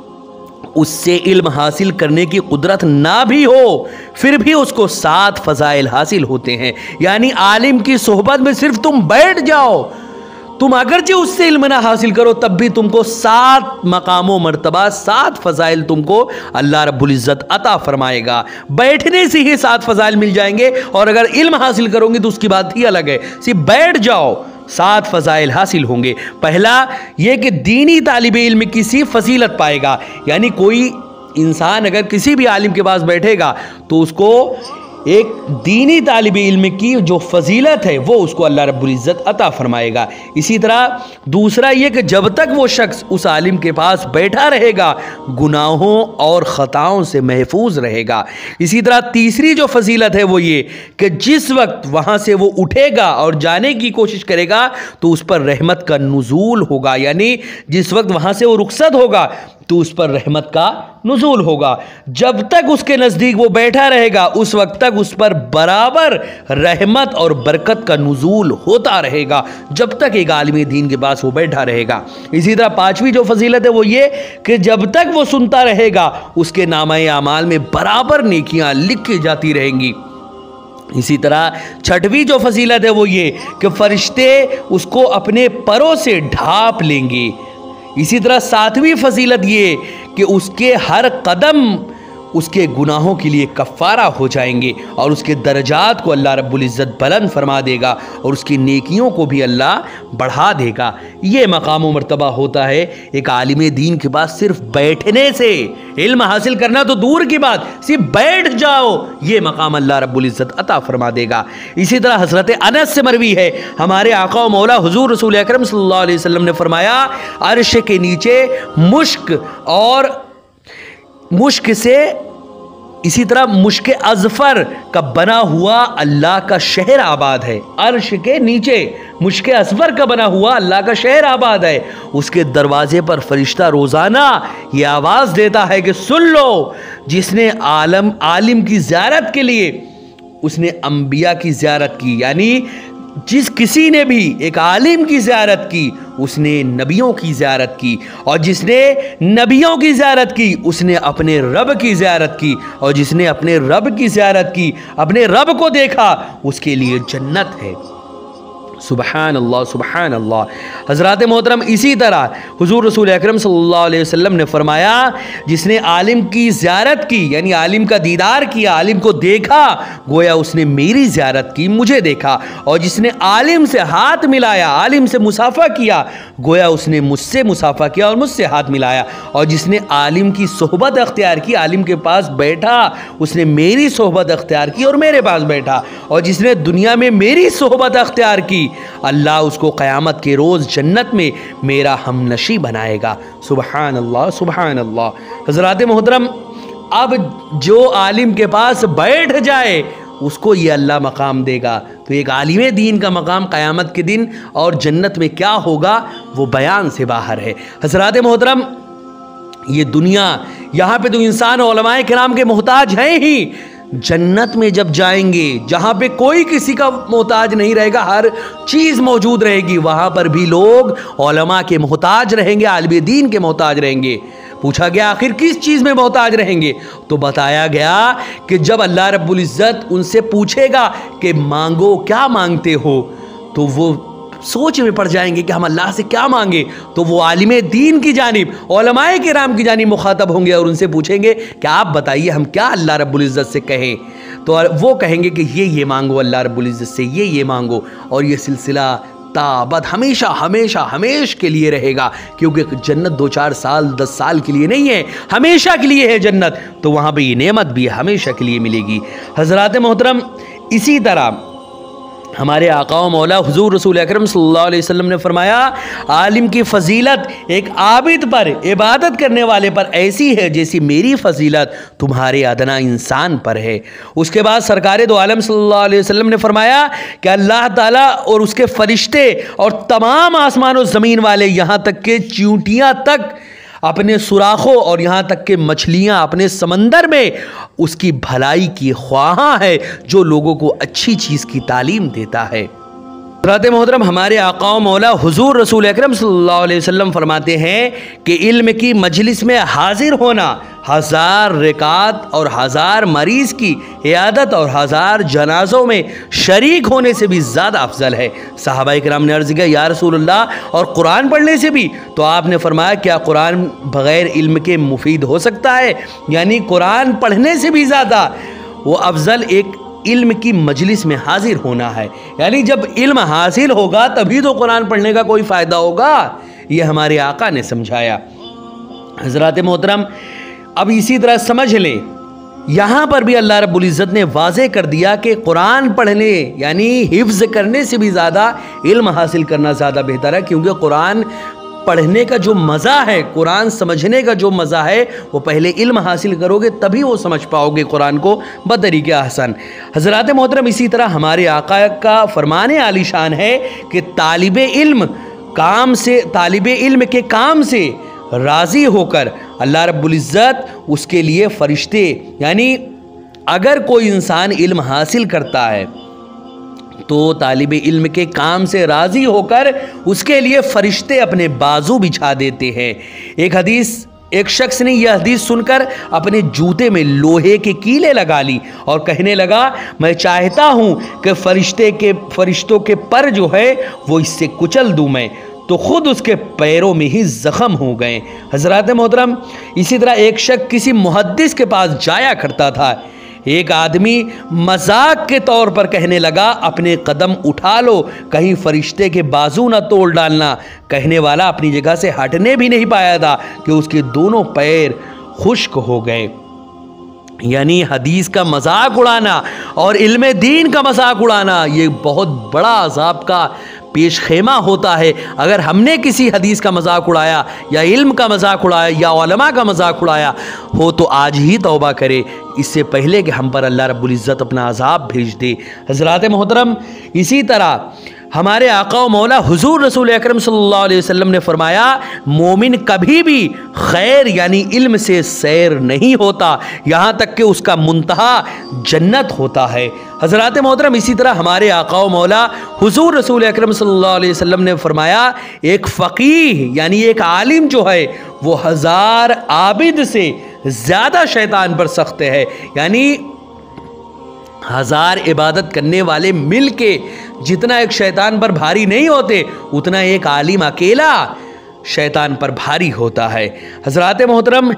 Speaker 1: उससे इल्म हासिल करने की कुदरत ना भी हो फिर भी उसको सात फ़ज़ाइल हासिल होते हैं। यानी आलिम की सोहबत में सिर्फ तुम बैठ जाओ, तुम अगरचे उससे इल्म ना हासिल करो, तब भी तुमको सात मकामों मर्तबा सात फ़ज़ाइल तुमको अल्लाह रब्बुल इज़्ज़त अता फरमाएगा। बैठने से ही सात फ़ज़ाइल मिल जाएंगे, और अगर इल्म हासिल करोगे तो उसकी बात ही अलग है। सिर्फ बैठ जाओ, सात फ़ज़ाइल हासिल होंगे। पहला यह कि दीनी तालिब इल्म किसी फजीलत पाएगा, यानी कोई इंसान अगर किसी भी आलिम के पास बैठेगा तो उसको एक दीनी तालिब इल्म की जो फजीलत है वो उसको अल्लाह रब्बुल इज़्ज़त अता फरमाएगा। इसी तरह दूसरा ये कि जब तक वो शख्स उस आलिम के पास बैठा रहेगा गुनाहों और ख़ताओं से महफूज रहेगा। इसी तरह तीसरी जो फजीलत है वो ये कि जिस वक्त वहाँ से वो उठेगा और जाने की कोशिश करेगा तो उस पर रहमत का नुज़ूल होगा, यानी जिस वक्त वहाँ से वो रुखसत होगा तो उस पर रहमत का नुज़ूल होगा। जब तक उसके नज़दीक वो बैठा रहेगा उस वक्त तक उस पर बराबर रहमत और बरकत का नुज़ूल होता रहेगा, जब तक एक आलिम दीन के पास वो बैठा रहेगा। इसी तरह पांचवी जो फजीलत है वो ये कि जब तक वो सुनता रहेगा उसके नामे आमाल में बराबर नेकियां लिखी जाती रहेंगी। इसी तरह छठवीं जो फजीलत है वो ये कि फरिश्ते उसको अपने परों से ढांप लेंगे। इसी तरह सातवीं फजीलत ये कि उसके हर कदम उसके गुनाहों के लिए कफ़ारा हो जाएंगे और उसके दर्जात को अल्लाह रब्बुल इज़्ज़त बुलंद फरमा देगा और उसकी नेकियों को भी अल्लाह बढ़ा देगा। ये मकाम व मर्तबा होता है एक आलिम दीन के पास सिर्फ बैठने से। इल्म हासिल करना तो दूर की बात, सिर्फ बैठ जाओ, ये मकाम अल्लाह रब्बुल इज़्ज़त अता फरमा देगा। इसी तरह हज़रत अनस से मरवी है, हमारे आका व मौला हुज़ूर रसूल अकरम सल्लल्लाहु अलैहि वसल्लम ने फरमाया, अर्श के नीचे मुश्क और मुश्क से इसी तरह मुश्क अज़फ़र का बना हुआ अल्लाह का शहर आबाद है। अर्श के नीचे मुश्क अज़फ़र का बना हुआ अल्लाह का शहर आबाद है। उसके दरवाजे पर फरिश्ता रोज़ाना ये आवाज़ देता है कि सुन लो, जिसने आलम आलिम की ज़ियारत के लिए उसने अंबिया की ज़ियारत की, यानी जिस किसी ने भी एक आलिम की ज़ियारत की उसने नबियों की ज़ियारत की, और जिसने नबियों की ज़ियारत की उसने अपने रब की ज़ियारत की, और जिसने अपने रब की ज़ियारत की अपने रब को देखा उसके लिए जन्नत है। सुबहान अल्लाह सुबहान अल्लाह। हज़रात मोहतरम, इसी तरह हुज़ूर रसूल अकरम सल्लल्लाहु अलैहि वसल्लम ने फरमाया, जिसने आलिम की ज़ियारत की यानी आलिम का दीदार किया, आलिम को देखा, गोया उसने मेरी ज़ियारत की, मुझे देखा, और जिसने आलिम से हाथ मिलाया, आलिम से मुसाफ़ा किया, गोया उसने मुझसे मुसाफ़ा किया और मुझसे हाथ मिलाया, और जिसने आलिम की सोहबत अख्तियार की, आलिम के पास बैठा, उसने मेरी सोहबत अख्तियार की और मेरे पास बैठा, और जिसने दुनिया में मेरी सोहबत अख्तियार की अल्लाह उसको क़यामत के रोज़ जन्नत में मेरा हमनशी बनाएगा। सुबहान अल्लाह सुबहान अल्लाह। हज़रात मोहतरम, अब जो आलिम के पास बैठ जाए उसको ये अल्लाह मकाम देगा। तो एक आलिम दीन का मकाम क़यामत के दिन और जन्नत में क्या होगा वो बयान से बाहर है। हज़रात मोहतरम, ये दुनिया, यहाँ पे तो इंसान उलमाए किराम के मोहताज हैं ही, जन्नत में जब जाएंगे जहाँ पे कोई किसी का मोहताज नहीं रहेगा, हर चीज़ मौजूद रहेगी, वहाँ पर भी लोग उलमा के मोहताज रहेंगे, आलिम दीन के मोहताज रहेंगे। पूछा गया आखिर किस चीज़ में मोहताज रहेंगे, तो बताया गया कि जब अल्लाह रब्बुल इज़्ज़त उनसे पूछेगा कि मांगो, क्या मांगते हो, तो वो सोच में पड़ जाएंगे कि हम अल्लाह से क्या मांगे, तो वो आलिम दीन की जानिब, उलमाए किराम की जानिब मुखातब होंगे और उनसे पूछेंगे कि आप बताइए हम क्या अल्लाह रब्बुल इज़्ज़त से कहें, तो वो कहेंगे कि ये ये मांगो अल्लाह रब्बुल इज़्ज़त से, ये ये मांगो, और ये सिलसिला ताबद हमेशा हमेशा हमेश के लिए रहेगा, क्योंकि जन्नत दो चार साल दस साल के लिए नहीं है, हमेशा के लिए है जन्नत, तो वहाँ पर ये नेमत भी हमेशा के लिए मिलेगी। हज़रात मोहतरम, इसी तरह हमारे आका व मौला हुज़ूर रसूल अकरम सल्लल्लाहु अलैहि वसल्लम ने फरमाया, आलिम की फ़जीलत एक आबिद पर, इबादत करने वाले पर ऐसी है जैसी मेरी फ़जीलत तुम्हारे अदना इंसान पर है। उसके बाद सरकार दो आलम सल्लल्लाहु अलैहि वसल्लम ने फरमाया कि अल्लाह ताला और उसके फ़रिश्ते और तमाम आसमान और ज़मीन वाले, यहाँ तक के चींटियाँ तक अपने सुराखों और यहाँ तक कि मछलियाँ अपने समंदर में उसकी भलाई की ख्वाहां है, जो लोगों को अच्छी चीज़ की तालीम देता है। हज़रात मोहतरम, हमारे आका व मौला हुजूर रसूल अकरम सल्लल्लाहु अलैहि वसल्लम फरमाते हैं कि इल्म की मजलिस में हाजिर होना हज़ार रिकात और हज़ार मरीज़ की इयादत और हज़ार जनाज़ों में शरीक होने से भी ज़्यादा अफजल है। सहाबाए किराम ने अर्ज़ किया, या रसूलल्लाह, और कुरान पढ़ने से भी? तो आपने फरमाया, क्या कुरान बग़ैर इल्म के मुफीद हो सकता है? यानी कुरान पढ़ने से भी ज़्यादा वो अफजल एक इल्म की मजलिस में हाजिर होना है। यानी जब इल्म हासिल होगा तभी तो कुरान पढ़ने का कोई फ़ायदा होगा। ये हमारे आका ने समझाया। हज़रात मोहतरम, अब इसी तरह समझ लें, यहाँ पर भी अल्लाह रब्बुल इज़्ज़त ने वाज़े कर दिया कि कुरान पढ़ने यानी हिफ्ज़ करने से भी ज़्यादा इल्म हासिल करना ज़्यादा बेहतर है, क्योंकि कुरान पढ़ने का जो मज़ा है, कुरान समझने का जो मज़ा है, वो पहले इल्म हासिल करोगे तभी वो समझ पाओगे कुरान को बतरीके ahsan। हज़रात मोहतरम, इसी तरह हमारे आका का फरमाने आलीशान है कि तालिबे इल्म काम से तालिबे इल्म के काम से राज़ी होकर अल्लाह रब्बुल इज़्ज़त उसके लिए फ़रिश्ते, यानी अगर कोई इंसान इल्म हासिल करता है तो तालिब इल्म के काम से राज़ी होकर उसके लिए फ़रिश्ते अपने बाजू बिछा देते हैं। एक हदीस एक शख्स ने यह हदीस सुनकर अपने जूते में लोहे के कीले लगा ली और कहने लगा, मैं चाहता हूँ कि फ़रिश्ते के फ़रिश्तों के पर जो है वो इससे कुचल दूँ मैं, तो ख़ुद उसके पैरों में ही ज़ख़म हो गए। हज़रात मोहतरम, इसी तरह एक शख्स किसी मुहद्दिस के पास जाया करता था। एक आदमी मजाक के तौर पर कहने लगा, अपने कदम उठा लो, कहीं फरिश्ते के बाजू ना तोड़ डालना। कहने वाला अपनी जगह से हटने भी नहीं पाया था कि उसके दोनों पैर खुश्क हो गए। यानी हदीस का मजाक उड़ाना और इल्म दीन का मजाक उड़ाना ये बहुत बड़ा अज़ाब का पेश खेमा होता है। अगर हमने किसी हदीस का मजाक उड़ाया या इल्म का मजाक उड़ाया या उलमा का मजाक उड़ाया हो तो आज ही तौबा करे, इससे पहले कि हम पर अल्लाह रब्बुल इज़्ज़त अपना अज़ाब भेज दे। हज़रात मोहतरम, इसी तरह हमारे आका व मौला हुजूर रसूल अकरम सल्लल्लाहु अलैहि वसल्लम ने फरमाया, मोमिन कभी भी खैर यानी इल्म से सैर नहीं होता, यहाँ तक कि उसका मुंतहा जन्नत होता है। हज़रात मोहतरम, इसी तरह हमारे आका व मौला हुजूर रसूल अकरम सल्लल्लाहु अलैहि वसल्लम ने फरमाया, एक फ़कीह यानी एक आलिम जो है वो हज़ार आबिद से ज़्यादा शैतान पर सख्त है। यानी हज़ार इबादत करने वाले मिल के जितना एक शैतान पर भारी नहीं होते, उतना एक आलिम अकेला शैतान पर भारी होता है। हज़रात मोहतरम,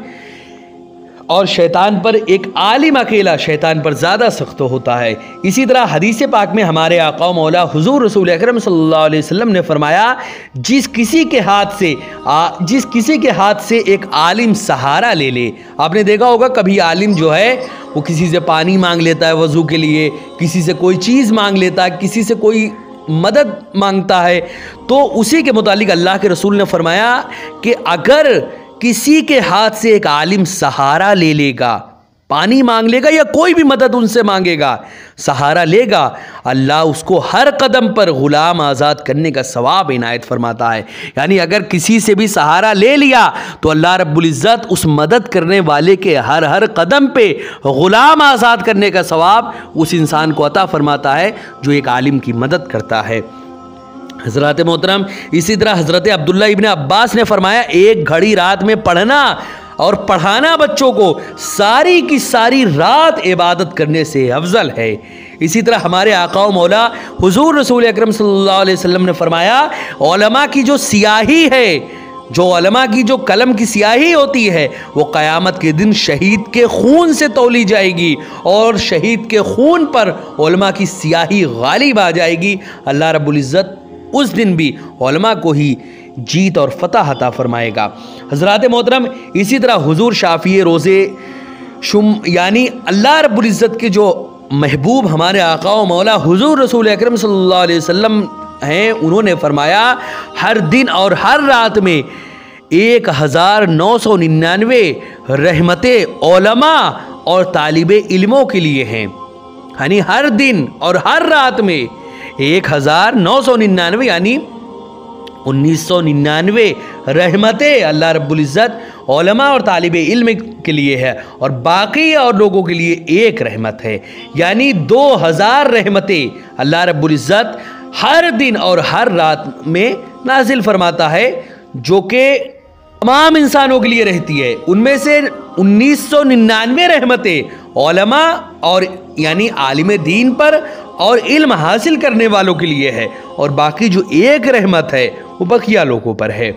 Speaker 1: और शैतान पर एक आलिम अकेला शैतान पर ज़्यादा सख्त होता है। इसी तरह हदीस पाक में हमारे आका व मौला हुजूर रसूल अकरम सल्लल्लाहु अलैहि वसल्लम ने फरमाया, जिस किसी के हाथ से आ, जिस किसी के हाथ से एक आलिम सहारा ले ले। आपने देखा होगा कभी आलिम जो है वो किसी से पानी मांग लेता है वज़ू के लिए, किसी से कोई चीज़ मांग लेता है, किसी से कोई मदद मांगता है, तो उसी के मुतालिक अल्लाह के रसूल ने फरमाया कि अगर किसी के हाथ से एक आलिम सहारा ले लेगा, पानी मांग लेगा या कोई भी मदद उनसे मांगेगा, सहारा लेगा, अल्लाह उसको हर कदम पर ग़ुलाम आज़ाद करने का सवाब इनायत फरमाता है। यानी अगर किसी से भी सहारा ले लिया तो अल्लाह रब्बुल इज़्ज़त उस मदद करने वाले के हर हर कदम पे ग़ुलाम आज़ाद करने का सवाब उस इंसान को अता फरमाता है जो एक आलिम की मदद करता है। हज़रत मोहतरम, इसी तरह हज़रत अब्दुल्ला इब्न अब्बास ने फरमाया, एक घड़ी रात में पढ़ना और पढ़ाना बच्चों को सारी की सारी रात इबादत करने से अफजल है। इसी तरह हमारे आका व मौला हुजूर रसूल अकरम सल्लल्लाहु अलैहि वसल्लम ने फरमाया, उलमा की जो सियाही है, जो उलमा की जो कलम की सियाही होती है, वो क़यामत के दिन शहीद के खून से तौली जाएगी और शहीद के खून पर उलमा की सियाही गालिब आ जाएगी। अल्लाह रब्बुल इज़्ज़त उस दिन भी उलमा को ही जीत और फतह अता फरमाएगा। हज़रात मोहतरम, इसी तरह हुजूर शाफ़ी रोज़े शुम यानी अल्लाह रब्बुल इज़्ज़त के जो महबूब हमारे आका व मौला हुजूर रसूल अकरम सल्लल्लाहु अलैहि वसल्लम हैं, उन्होंने फरमाया, हर दिन और हर रात में एक हज़ार नौ सौ निन्यानवे रहमतें उलमा और तालिबे इल्मों के लिए हैं। यानी हर दिन और हर रात में एक हज़ार नौ सौ निन्यानवे यानी उन्नीस सौ निन्यानवे रहमतें अल्लाह रब्बुल इज़्ज़त उलमा और तालिब इल्म के लिए है और बाकी और लोगों के लिए एक रहमत है। यानी दो हज़ार रहमतें अल्लाह रब्बुल इज़्ज़त हर दिन और हर रात में नाजिल फरमाता है, जो कि तमाम इंसानों के लिए रहती है। उनमें से उन्नीस सौ निन्यानवे रहमतें उलमा और यानी आलिम दीन पर और इल्म हासिल करने वालों के लिए है, और बाकी जो एक रहमत है वो बकिया लोगों पर है।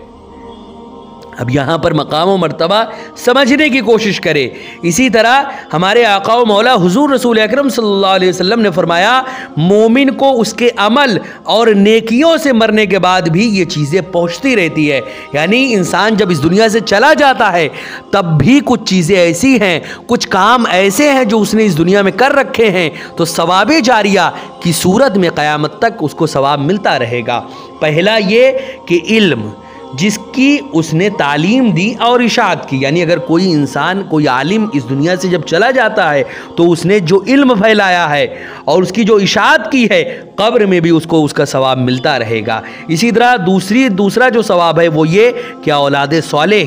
Speaker 1: अब यहाँ पर मकाम व मर्तबा समझने की कोशिश करें। इसी तरह हमारे आका व मौला हुजूर रसूल अकरम सल्लल्लाहु अलैहि वसल्लम ने फरमाया, मोमिन को उसके अमल और नेकियों से मरने के बाद भी ये चीज़ें पहुँचती रहती है। यानी इंसान जब इस दुनिया से चला जाता है तब भी कुछ चीज़ें ऐसी हैं, कुछ काम ऐसे हैं जो उसने इस दुनिया में कर रखे हैं, तो सवाब जारिया की सूरत में क़यामत तक उसको सवाब मिलता रहेगा। पहला ये कि इल्म जिसकी उसने तालीम दी और इशाअत की, यानी अगर कोई इंसान कोई आलिम इस दुनिया से जब चला जाता है तो उसने जो इल्म फैलाया है और उसकी जो इशाअत की है, कब्र में भी उसको उसका सवाब मिलता रहेगा। इसी तरह दूसरी दूसरा जो सवाब है वो ये कि औलाद सालेह,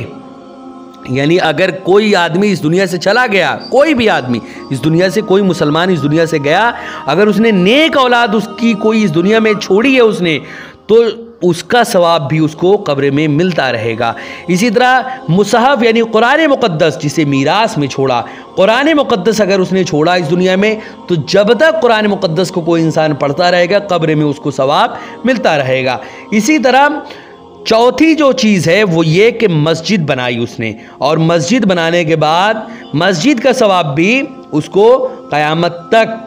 Speaker 1: यानी अगर कोई आदमी इस दुनिया से चला गया, कोई भी आदमी इस दुनिया से, कोई मुसलमान इस दुनिया से गया, अगर उसने नेक औलाद उसकी कोई इस दुनिया में छोड़ी है उसने, तो उसका सवाब भी उसको कब्र में मिलता रहेगा। इसी तरह मुसहफ़ यानी कुरान मुक़द्दस जिसे मीरास में छोड़ा, कुरान मुक़द्दस अगर उसने छोड़ा इस दुनिया में, तो जब तक कुरान मुक़द्दस को कोई इंसान पढ़ता रहेगा कब्र में उसको सवाब मिलता रहेगा। इसी तरह चौथी जो चीज़ है वो ये कि मस्जिद बनाई उसने, और मस्जिद बनाने के बाद मस्जिद का सवाब भी उसको क़यामत तक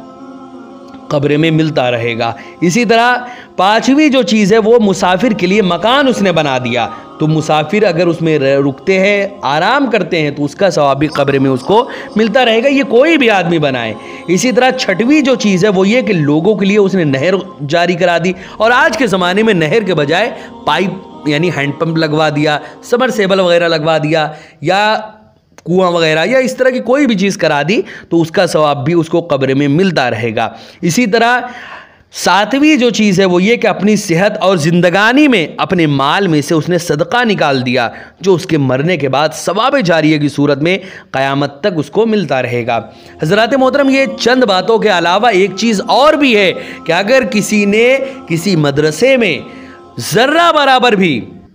Speaker 1: कब्र में मिलता रहेगा। इसी तरह पांचवी जो चीज़ है वो मुसाफिर के लिए मकान उसने बना दिया, तो मुसाफिर अगर उसमें रुकते हैं, आराम करते हैं, तो उसका सवाब भी कब्र में उसको मिलता रहेगा, ये कोई भी आदमी बनाए। इसी तरह छठवीं जो चीज़ है वो ये कि लोगों के लिए उसने नहर जारी करा दी, और आज के ज़माने में नहर के बजाय पाइप यानी हैंडपम्प लगवा दिया, सबमर्सिबल वगैरह लगवा दिया, या कुआं वगैरह, या इस तरह की कोई भी चीज़ करा दी, तो उसका सवाब भी उसको कब्र में मिलता रहेगा। इसी तरह सातवीं जो चीज़ है वो ये कि अपनी सेहत और ज़िंदगानी में अपने माल में से उसने सदका निकाल दिया, जो उसके मरने के बाद सवाब जारिया की सूरत में क़यामत तक उसको मिलता रहेगा। हज़रात मोहतरम, ये चंद बातों के अलावा एक चीज़ और भी है कि अगर किसी ने किसी मदरसे में ज़र्रा बराबर भी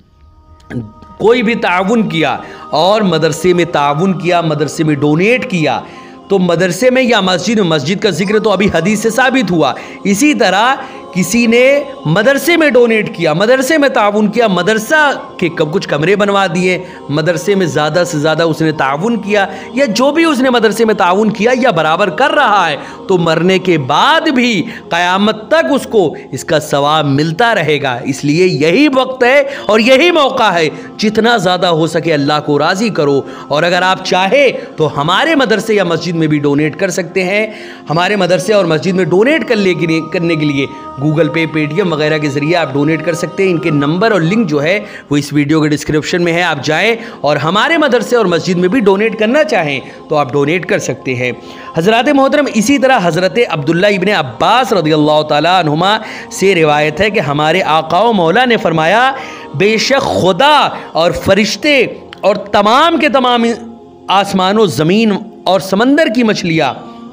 Speaker 1: कोई भी ताउन किया और मदरसे में ताउन किया, मदरसे में डोनेट किया, तो मदरसे में या मस्जिद में, मस्जिद का जिक्र तो अभी हदीस से साबित हुआ, इसी तरह किसी ने मदरसे में डोनेट किया, मदरसे में ताउन किया, मदरसा के कब कुछ कमरे बनवा दिए, मदरसे में ज़्यादा से ज़्यादा उसने ताउन किया, या जो भी उसने मदरसे में ताउन किया या बराबर कर रहा है, तो मरने के बाद भी क़यामत तक उसको इसका सवाब मिलता रहेगा। इसलिए यही वक्त है और यही मौका है, जितना ज़्यादा हो सके अल्लाह को राज़ी करो। और अगर आप चाहे तो हमारे मदरसे या मस्जिद में भी डोनेट कर सकते हैं। हमारे मदरसे और मस्जिद में डोनेट करने के लिए करने के लिए गूगल पे, पेटीएम वगैरह के ज़रिए आप डोनेट कर सकते हैं। इनके नंबर और लिंक जो है वो इस वीडियो के डिस्क्रिप्शन में है, आप जाएं और हमारे मदरसे और मस्जिद में भी डोनेट करना चाहें तो आप डोनेट कर सकते हैं। हज़रात मोहतरम, इसी तरह हज़रत अब्दुल्ला इब्ने अब्बास रज़ियल्लाहु ताला अन्हुमा से रिवायत है कि हमारे आका व मौला ने फरमाया, बेशक खुदा और फरिश्ते और तमाम के तमाम आसमानों ज़मीन और समंदर की मछलियाँ,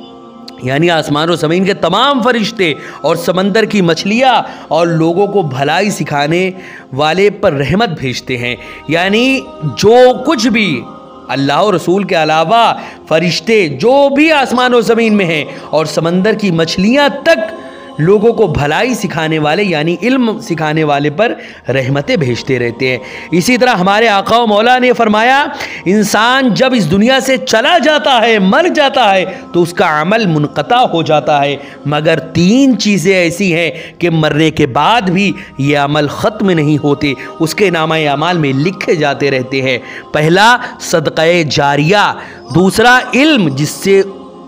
Speaker 1: यानी आसमान और ज़मीन के तमाम फरिश्ते और समंदर की मछलियाँ और लोगों को भलाई सिखाने वाले पर रहमत भेजते हैं। यानी जो कुछ भी अल्लाह और रसूल के अलावा फरिश्ते जो भी आसमान और ज़मीन में हैं और समंदर की मछलियाँ तक लोगों को भलाई सिखाने वाले यानी इल्म सिखाने वाले पर रहमतें भेजते रहते हैं। इसी तरह हमारे आका व मौला ने फरमाया, इंसान जब इस दुनिया से चला जाता है, मर जाता है, तो उसका अमल मुनक़ता हो जाता है, मगर तीन चीज़ें ऐसी हैं कि मरने के बाद भी ये अमल ख़त्म नहीं होते, उसके नामा अमाल में लिखे जाते रहते हैं। पहला सदक़े जारिया, दूसरा इल्म जिससे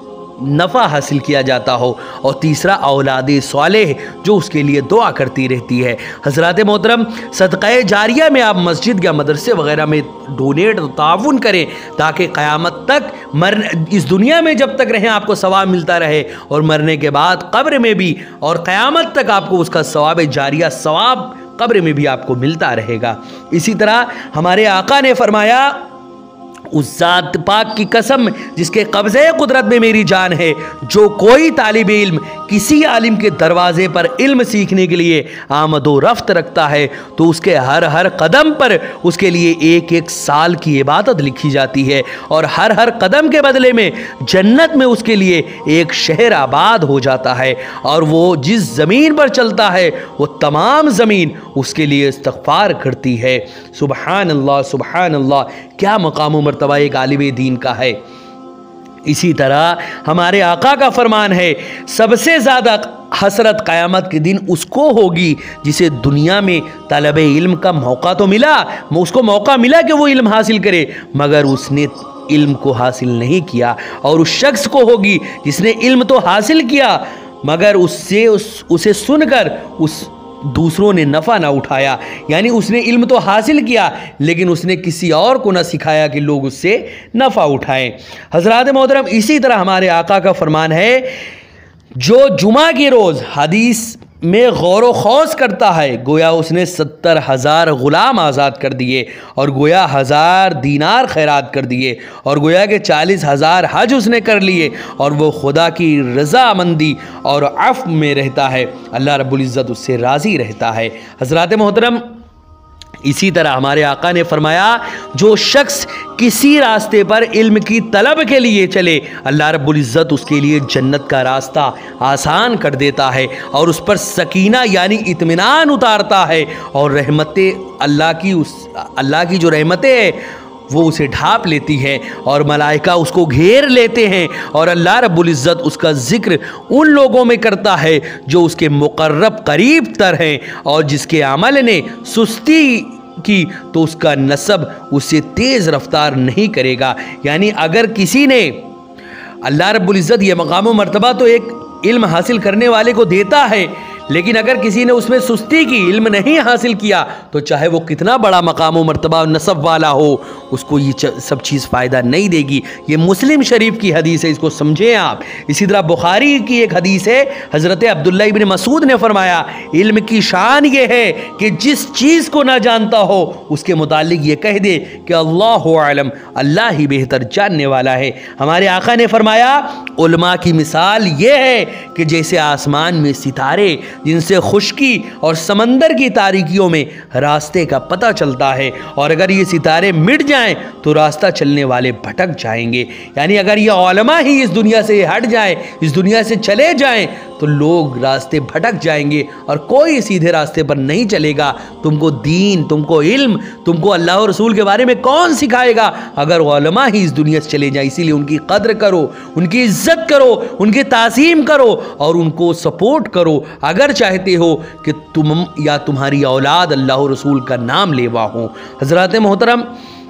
Speaker 1: नफ़ा हासिल किया जाता हो, और तीसरा औलादे सालेह जो उसके लिए दुआ करती रहती है। हज़रात मोहतरम, सदक़े जारिया में आप मस्जिद या मदरसे वगैरह में डोनेट ताउन करें ताकि क़यामत तक मर इस दुनिया में जब तक रहें आपको सवाब मिलता रहे, और मरने के बाद कब्र में भी और क़यामत तक आपको उसका सवाब जारिया सवाब कब्र में भी आपको मिलता रहेगा। इसी तरह हमारे आका ने फरमाया, उस ज़ात पाक की कसम जिसके कब्ज़े कुदरत में मेरी जान है, जो कोई तालिब इल्म किसी आलिम के दरवाजे पर इल्म सीखने के लिए आमदो रफ्त रखता है तो उसके हर हर कदम पर उसके लिए एक एक साल की इबादत लिखी जाती है और हर हर कदम के बदले में जन्नत में उसके लिए एक शहर आबाद हो जाता है और वो जिस ज़मीन पर चलता है वो तमाम ज़मीन उसके लिए इस्तग़फ़ार करती है। सुबहान अल्लाह, सुबहान अल्लाह, क्या मकाम मर्तबा एक आलिम दीन का है। इसी तरह हमारे आका का फरमान है, सबसे ज़्यादा हसरत क़यामत के दिन उसको होगी जिसे दुनिया में तलब इल्म का मौका तो मिला, उसको मौका मिला कि वो इल्म हासिल करे, मगर उसने इल्म को हासिल नहीं किया। और उस शख्स को होगी जिसने इल्म तो हासिल किया मगर उससे उस उसे सुनकर उस दूसरों ने नफ़ा ना उठाया, यानी उसने इल्म तो हासिल किया लेकिन उसने किसी और को ना सिखाया कि लोग उससे नफ़ा उठाएं। हज़रात मोहतरम, इसी तरह हमारे आका का फरमान है, जो जुमा के रोज़ हदीस में गौर व खौस करता है गोया उसने सत्तर हज़ार ग़ुलाम आज़ाद कर दिए और गोया हज़ार दीनार खैरात कर दिए और गोया के चालीस हज़ार हज उसने कर लिए और वो खुदा की रज़ामंदी और अफ़्व में रहता है, अल्लाह रब्बुल इज़्ज़त उससे राज़ी रहता है। हज़रात मोहतरम, इसी तरह हमारे आका ने फरमाया, जो शख्स किसी रास्ते पर इल्म की तलब के लिए चले अल्लाह रब्बुल इज़्ज़त उसके लिए जन्नत का रास्ता आसान कर देता है और उस पर सकीना यानी इत्मीनान उतारता है और रहमतें अल्लाह की उस अल्लाह की जो रहमतें हैं वो उसे ढाँप लेती है और मलाइका उसको घेर लेते हैं और अल्लाह रब्बुल इज़्ज़त उसका ज़िक्र उन लोगों में करता है जो उसके मुक़र्रब करीब तर हैं और जिसके अमल ने सुस्ती की तो उसका नसब उससे तेज़ रफ्तार नहीं करेगा। यानी अगर किसी ने, अल्लाह रब्बुल इज़्ज़त ये मकाम व मर्तबा तो एक इल्म हासिल करने वाले को देता है, लेकिन अगर किसी ने उसमें सुस्ती की, इल्म नहीं हासिल किया तो चाहे वो कितना बड़ा मकाम व मर्तबा और नसब वाला हो उसको ये सब चीज़ फ़ायदा नहीं देगी। ये मुस्लिम शरीफ की हदीस है, इसको समझें आप। इसी तरह बुखारी की एक हदीस है, हज़रत अब्दुल्लाह इब्न मसूद ने फरमाया, इल्म की शान ये है कि जिस चीज़ को ना जानता हो उसके मुतालिक ये कह दे कि अल्लाहु आलम, अल्लाह ही बेहतर जानने वाला है। हमारे आका ने फरमाया, उलमा की मिसाल ये है कि जैसे आसमान में सितारे जिनसे खुश्की और समंदर की तारीकियों में रास्ते का पता चलता है और अगर ये सितारे मिट जाएं तो रास्ता चलने वाले भटक जाएंगे। यानी अगर ये उलमा ही इस दुनिया से हट जाएं, इस दुनिया से चले जाएं तो लोग रास्ते भटक जाएंगे और कोई सीधे रास्ते पर नहीं चलेगा। तुमको दीन, तुमको इल्म, तुमको अल्लाह और रसूल के बारे में कौन सिखाएगा अगर उलमा ही इस दुनिया से चले जाएं। इसीलिए उनकी कद्र करो, उनकी इज्जत करो, उनकी तासीम करो और उनको सपोर्ट करो अगर चाहते हो कि तुम या तुम्हारी औलाद अल्लाह और रसूल का नाम लेवा हो। हज़रात मोहतरम,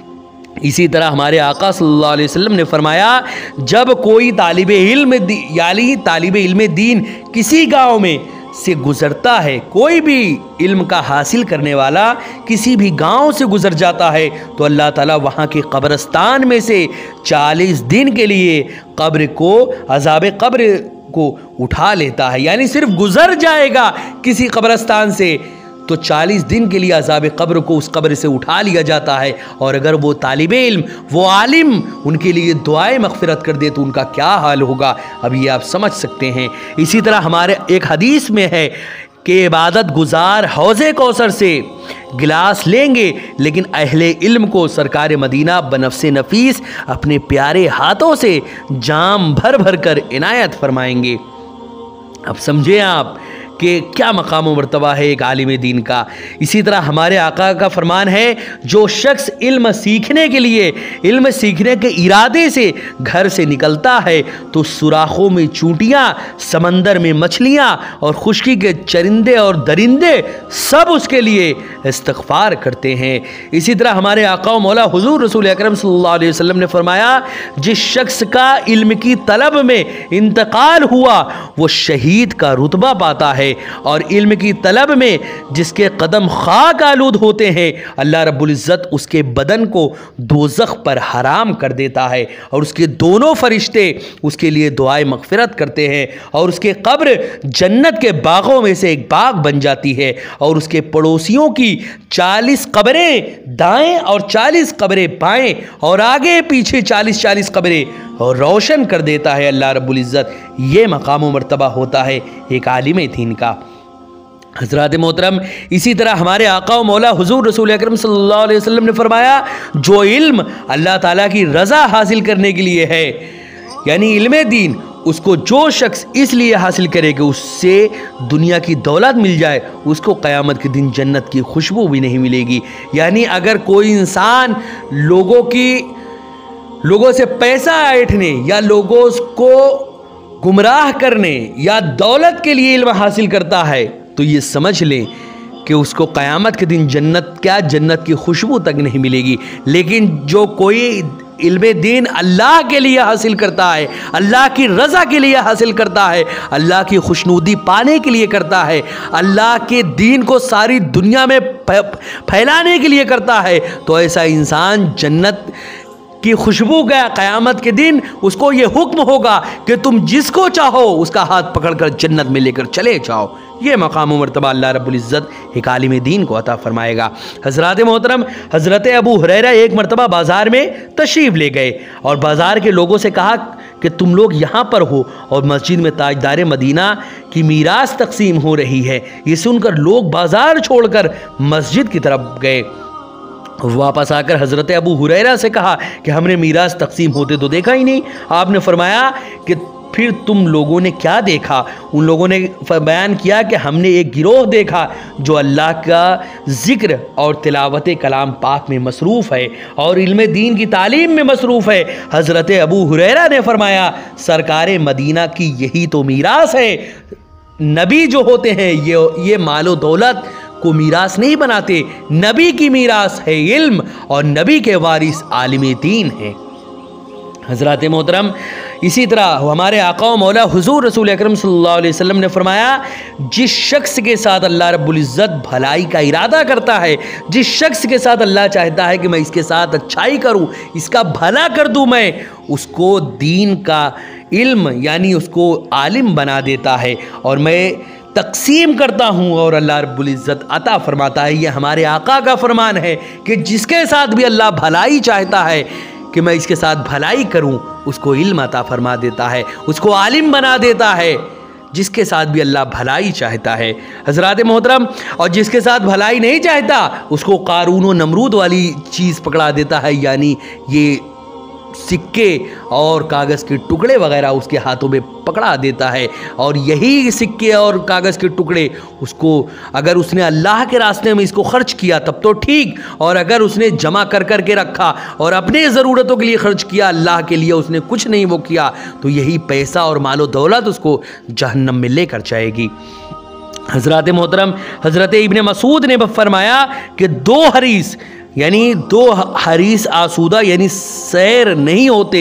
Speaker 1: इसी तरह हमारे आका सल्लल्लाहु अलैहि वसल्लम ने फरमाया, जब कोई तालिब इल्म यानी तालिब इल्म दीन किसी गांव में से गुज़रता है, कोई भी इल्म का हासिल करने वाला किसी भी गांव से गुज़र जाता है तो अल्लाह ताला वहाँ के कब्रस्तान में से चालीस दिन के लिए कब्र को, अज़ाब कब्र को उठा लेता है। यानी सिर्फ गुज़र जाएगा किसी कब्रस्तान से तो चालीस दिन के लिए अज़ाब कब्र को उस कब्र से उठा लिया जाता है और अगर वो तालिबे इल्म, वो आलिम उनके लिए दुआएं मग़फ़िरत कर दे तो उनका क्या हाल होगा, अब ये आप समझ सकते हैं। इसी तरह हमारे एक हदीस में है कि इबादत गुजार हौज़े कौसर से गिलास लेंगे लेकिन अहले इल्म को सरकार मदीना बनफ़्से नफीस अपने प्यारे हाथों से जाम भर भर कर इनायत फरमाएंगे। अब समझें आप कि क्या मकाम व मर्तबा है एक आलिम दीन का। इसी तरह हमारे आका का फरमान है, जो शख्स इल्म सीखने के लिए, इल्म सीखने के इरादे से घर से निकलता है तो सुराखों में चूंटियाँ, समंदर में मछलियाँ और खुश्की के चरिंदे और दरिंदे सब उसके लिए इस्तिग़फ़ार करते हैं। इसी तरह हमारे आका व मौला हुज़ूर रसूल अकरम सल्लल्लाहु अलैहि वसल्लम ने फरमाया, जिस शख्स का इल्म की तलब में इंतकाल हुआ वो शहीद का रुतबा पाता है, और इल्म की तलब में जिसके कदम खाक आलूद होते हैं अल्लाह रब्बुल इज़्ज़त उसके बदन को दोज़ख पर हराम कर देता है, और उसके दोनों फरिश्ते उसके लिए दुआए मग़फ़िरत करते हैं, और उसके कब्र जन्नत के बागों में से एक बाग बन जाती है, और उसके पड़ोसियों की चालीस कब्रें दाएं और चालीस कब्रें बाएं और आगे पीछे चालीस चालीस कब्रें और रोशन कर देता है अल्लाह रब्बुल इज़्ज़त। ये मकाम व मर्तबा होता है एक आलिम दीन का। हज़रात मोहतरम, इसी तरह हमारे आका व मौला हुज़ूर रसूल अकरम सल्लल्लाहु अलैहि वसल्लम ने फरमाया, जो इल्म अल्लाह ताला की रज़ा हासिल करने के लिए है, यानी इल्म दीन, उसको जो शख्स इसलिए हासिल करे कि उससे दुनिया की दौलत मिल जाए, उसको क़यामत के दिन जन्नत की खुशबू भी नहीं मिलेगी। यानी अगर कोई इंसान लोगों की लोगों से पैसा ऐंठने या लोगों को गुमराह करने या दौलत के लिए इल्म हासिल करता है, तो ये समझ लें कि उसको क़यामत के दिन जन्नत क्या जन्नत की खुशबू तक नहीं मिलेगी। लेकिन जो कोई इल्म दीन अल्लाह के लिए हासिल करता है, अल्लाह की रज़ा के लिए हासिल करता है, अल्लाह की खुशनुदी पाने के लिए करता है, अल्लाह के दीन को सारी दुनिया में फैलाने के लिए करता है, तो ऐसा इंसान जन्नत की खुशबू का क़यामत के दिन उसको ये हुक्म होगा कि तुम जिसको चाहो उसका हाथ पकड़कर जन्नत में लेकर चले जाओ। ये मकाम व मर्तबा अल्लाह रब्बुल इज़्ज़त एक आलिम दीन को अता फरमाएगा। हज़रात मोहतरम, हज़रत अबू हुरैरा एक मर्तबा बाज़ार में तशरीफ़ ले गए और बाज़ार के लोगों से कहा कि तुम लोग यहाँ पर हो और मस्जिद में ताजदार मदीना की मीरास तकसीम हो रही है। ये सुनकर लोग बाज़ार छोड़कर मस्जिद की तरफ गए। वापस आकर हज़रत अबू हुरैरा से कहा कि हमने मीरास तकसीम होते तो देखा ही नहीं। आपने फरमाया कि फिर तुम लोगों ने क्या देखा? उन लोगों ने बयान किया कि हमने एक गिरोह देखा जो अल्लाह का ज़िक्र और तिलावत कलाम पाक में मसरूफ़ है और इल्म दीन की तालीम में मसरूफ़ है। हज़रत अबू हुरैरा ने फरमाया, सरकार मदीना की यही तो मीरास है। नबी जो होते हैं ये ये मालो दौलत को मीरास नहीं बनाते, नबी की मीरास है इल्म और नबी के वारिस आलिम दीन है। हज़रात मोहतरम, इसी तरह हमारे आका व मौला हुज़ूर रसूल अकरम सल्लल्लाहु अलैहि वसल्लम ने फरमाया, जिस शख्स के साथ अल्लाह रब्बुल इज़्ज़त भलाई का इरादा करता है, जिस शख्स के साथ अल्लाह चाहता है कि मैं इसके साथ अच्छाई करूं, इसका भला कर दूं, मैं उसको दीन का इल्म यानी उसको आलिम बना देता है और मैं तकसीम करता हूँ और अल्लाह रब्बुल इज़्ज़त अता फरमाता है। ये हमारे आका का फरमान है कि जिसके साथ भी अल्लाह भलाई चाहता है कि मैं इसके साथ भलाई करूं, उसको इल्म अता फरमा देता है, उसको आलिम बना देता है। जिसके साथ भी अल्लाह भलाई चाहता है हज़रात मोहतरम, और जिसके साथ भलाई नहीं चाहता उसको कारून व नमरूद वाली चीज़ पकड़ा देता है, यानी ये सिक्के और कागज़ के टुकड़े वगैरह उसके हाथों में पकड़ा देता है। और यही सिक्के और कागज़ के टुकड़े उसको, अगर उसने अल्लाह के रास्ते में इसको खर्च किया तब तो ठीक, और अगर उसने जमा कर कर के रखा और अपने ज़रूरतों के लिए खर्च किया, अल्लाह के लिए उसने कुछ नहीं वो किया, तो यही पैसा और मालो दौलत उसको जहन्नम में लेकर जाएगी। हज़रात मोहतरम, हज़रत इब्ने मसूद ने फरमाया कि दो हरीस यानी दो हरीस आसूदा यानी सैर नहीं होते,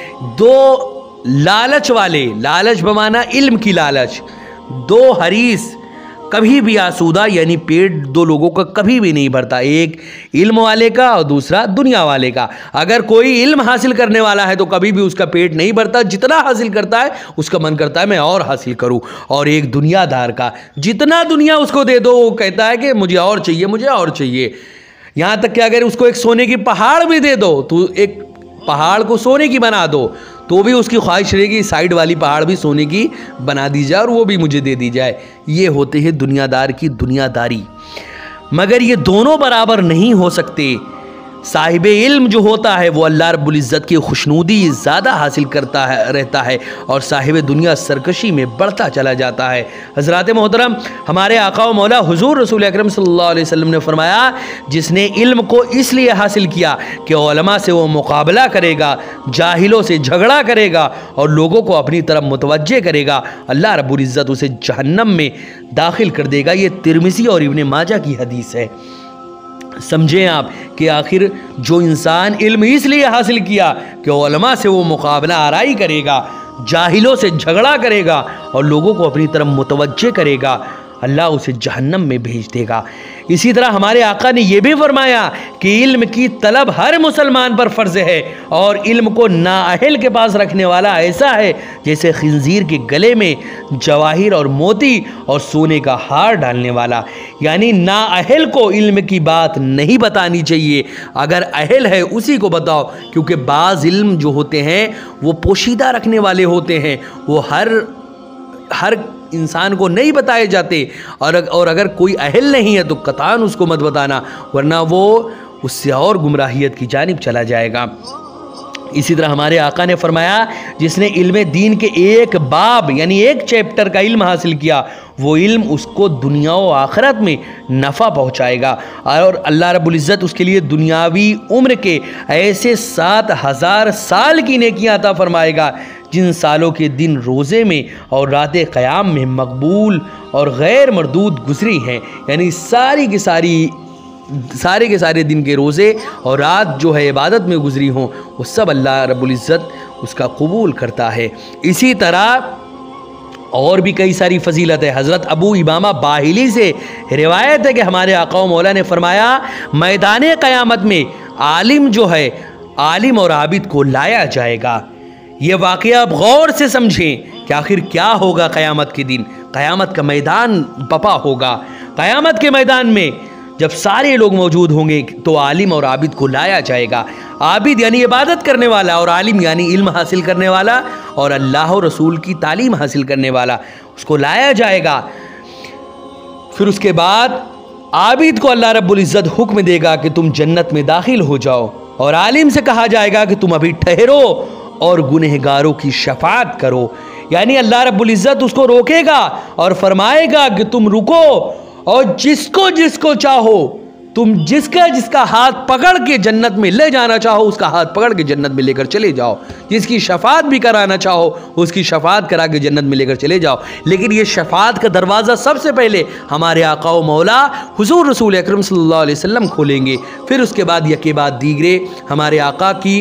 Speaker 1: दो लालच वाले, लालच बमाना इल्म की लालच, दो हरीस कभी भी आसूदा यानी पेट दो लोगों का कभी भी नहीं भरता, एक इल्म वाले का और दूसरा दुनिया वाले का। अगर कोई इल्म हासिल करने वाला है तो कभी भी उसका पेट नहीं भरता, जितना हासिल करता है उसका मन करता है मैं और हासिल करूं। और एक दुनियादार का जितना दुनिया उसको दे दो वो कहता है कि मुझे और चाहिए, मुझे और चाहिए। यहाँ तक कि अगर उसको एक सोने की पहाड़ भी दे दो, तो एक पहाड़ को सोने की बना दो, तो भी उसकी ख्वाहिश रहेगी साइड वाली पहाड़ भी सोने की बना दी जाए और वो भी मुझे दे दी जाए। ये होते हैं दुनियादार की दुनियादारी। मगर ये दोनों बराबर नहीं हो सकते। साहिब इल्म जो होता है वो अल्लाह रब्बुल इज़्ज़त की खुशनूदी ज़्यादा हासिल करता है रहता है और साहिब दुनिया सरकशी में बढ़ता चला जाता है। हज़रात मोहतरम, हमारे आका व मौला हुज़ूर रसूल अकरम सल्लल्लाहु अलैहि वसल्लम ने फरमाया, जिसने इल्म को इसलिए हासिल किया कि उलमा से वो मुकाबला करेगा, जाहिलों से झगड़ा करेगा और लोगों को अपनी तरफ मुतवज्जे करेगा, अल्लाह रब्बुल इज़्ज़त उसे जहन्नम में दाखिल कर देगा। ये तिरमिज़ी और इब्ने माजा की हदीस है। समझें आप कि आखिर जो इंसान इल्म इसलिए हासिल किया कि उलमा से वो मुकाबला आराई करेगा, जाहिलों से झगड़ा करेगा और लोगों को अपनी तरफ मुतवज्जे करेगा, अल्लाह उसे जहन्नम में भेज देगा। इसी तरह हमारे आका ने यह भी फरमाया कि इल्म की तलब हर मुसलमान पर फ़र्ज़ है और इल्म को नाअहल के पास रखने वाला ऐसा है जैसे खिंजीर के गले में जवाहिर और मोती और सोने का हार डालने वाला। यानी नाअहल को इल्म की बात नहीं बतानी चाहिए, अगर अहल है उसी को बताओ, क्योंकि बाज़ इल्म जो होते हैं वो पोशीदा रखने वाले होते हैं, वो हर हर इंसान को नहीं बताए जाते। और और अगर कोई अहल नहीं है तो कतान उसको मत बताना, वरना वो उससे और गुमराहियत की जानिब चला जाएगा। इसी तरह हमारे आका ने फरमाया, जिसने इल्म दीन के एक बाब यानी एक चैप्टर का इल्म हासिल किया, वो इल्म उसको दुनिया और आखिरत में नफ़ा पहुँचाएगा और अल्लाह रब्बुल इज़्ज़त उसके लिए दुनियावी उम्र के ऐसे सात हज़ार साल की नेकियां अता फरमाएगा जिन सालों के दिन रोज़े में और रात क़याम में मकबूल और गैर मरदूद गुजरी हैं। यानी सारी की सारी सारे के सारे दिन के रोज़े और रात जो है इबादत में गुजरी हों, वो सब अल्लाह रब्बुल इज़्ज़त उसका कबूल करता है। इसी तरह और भी कई सारी फजीलत है। हज़रत अबू इमामा बाहिली से रिवायत है कि हमारे आका व मौला ने फरमाया, मैदान क़यामत में आलिम जो है, आलिम और आबिद को लाया जाएगा। ये वाक़या आप गौर से समझें कि आखिर क्या होगा क़यामत के दिन। क़यामत का मैदान बपा होगा। क़यामत के मैदान में जब सारे लोग मौजूद होंगे तो आलिम और आबिद को लाया जाएगा। आबिद यानी इबादत करने वाला और आलिम यानी इल्म हासिल करने वाला और अल्लाह और रसूल की तालीम हासिल करने वाला, उसको लाया जाएगा। फिर उसके बाद आबिद को अल्लाह रब्बुल इज़्ज़त हुक्म देगा कि तुम जन्नत में दाखिल हो जाओ और आलिम से कहा जाएगा कि तुम अभी ठहरो और गुनहगारों की शफाअत करो। यानी अल्लाह रब्बुल इज़्ज़त उसको रोकेगा और फरमाएगा कि तुम रुको और जिसको जिसको चाहो, तुम जिसका जिसका हाथ पकड़ के जन्नत में ले जाना चाहो उसका हाथ पकड़ के जन्नत में लेकर चले जाओ। जिसकी शफाअत भी कराना चाहो उसकी शफाअत करा के जन्नत में लेकर चले जाओ। लेकिन ये शफाअत का दरवाज़ा सबसे पहले हमारे आका व मौला हुज़ूर रसूल अकरम सल्लल्लाहु अलैहि वसल्लम खोलेंगे। फिर उसके बाद यके बाद दीगरे हमारे आका की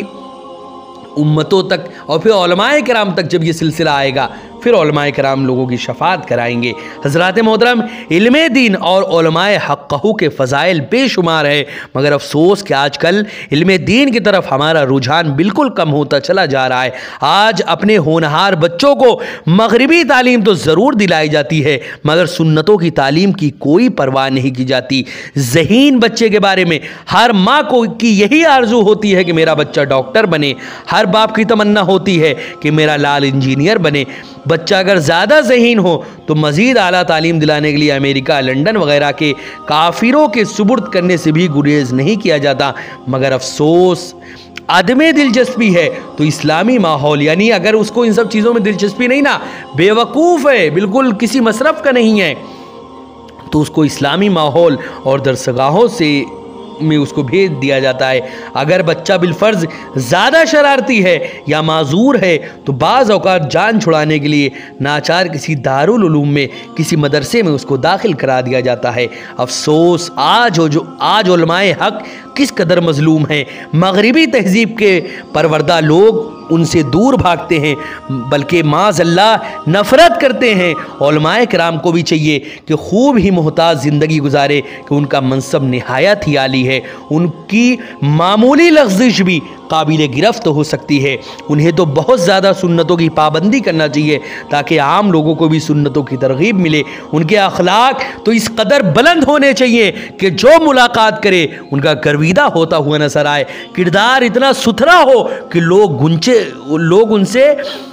Speaker 1: उम्मतों तक और फिर उलमाए किराम तक जब ये सिलसिला आएगा फिर उलमाए किराम लोगों की शफाअत कराएंगे। हज़रात मोहतरम, इल्मे दीन और उलमाए हक़्क़हू के फ़ज़ाइल बेशुमार है, मगर अफसोस कि आजकल इल्मे दीन की तरफ हमारा रुझान बिल्कुल कम होता चला जा रहा है। आज अपने होनहार बच्चों को मगरिबी तालीम तो ज़रूर दिलाई जाती है, मगर सुन्नतों की तालीम की कोई परवाह नहीं की जाती। ज़हीन बच्चे के बारे में हर माँ को की यही आरज़ू होती है कि मेरा बच्चा डॉक्टर बने, हर बाप की तमन्ना होती है कि मेरा लाल इंजीनियर बने। बच्चा अगर ज़्यादा ज़हीन हो तो मज़ीद आला तालीम दिलाने के लिए अमेरिका, लंदन वगैरह के काफिरों के सुपुर्द करने से भी गुरेज़ नहीं किया जाता। मगर अफसोस आदमी दिलचस्पी है तो इस्लामी माहौल, यानी अगर उसको इन सब चीज़ों में दिलचस्पी नहीं ना, बेवकूफ़ है, बिल्कुल किसी मसरफ़ का नहीं है, तो उसको इस्लामी माहौल और दरसगाहों से में उसको भेज दिया जाता है। अगर बच्चा बिलफर्ज ज़्यादा शरारती है या माजूर है तो बाज़ औक़ात जान छुड़ाने के लिए नाचार किसी दारुल उलूम में, किसी मदरसे में उसको दाखिल करा दिया जाता है। अफसोस आज हो जो आज उलमाए हक़ किस कदर मज़लूम हैं। मगरिबी तहज़ीब के परवरदा लोग उनसे दूर भागते हैं, बल्कि माज़अल्लाह नफ़रत करते हैं। उलमाए किराम को भी चाहिए कि खूब ही मोहताज ज़िंदगी गुजारे कि उनका मनसब नहायत ही आली है, उनकी मामूली लग़्ज़िश भी काबिल गिरफ्त हो सकती है। उन्हें तो बहुत ज़्यादा सुन्नतों की पाबंदी करना चाहिए ताकि आम लोगों को भी सुन्नतों की तरग़ीब मिले। उनके अखलाक तो इस कदर बुलंद होने चाहिए कि जो मुलाकात करे उनका गर्विदा होता हुआ नजर आए, किरदार इतना सुथरा हो कि लोग गुंचे लोग उनसे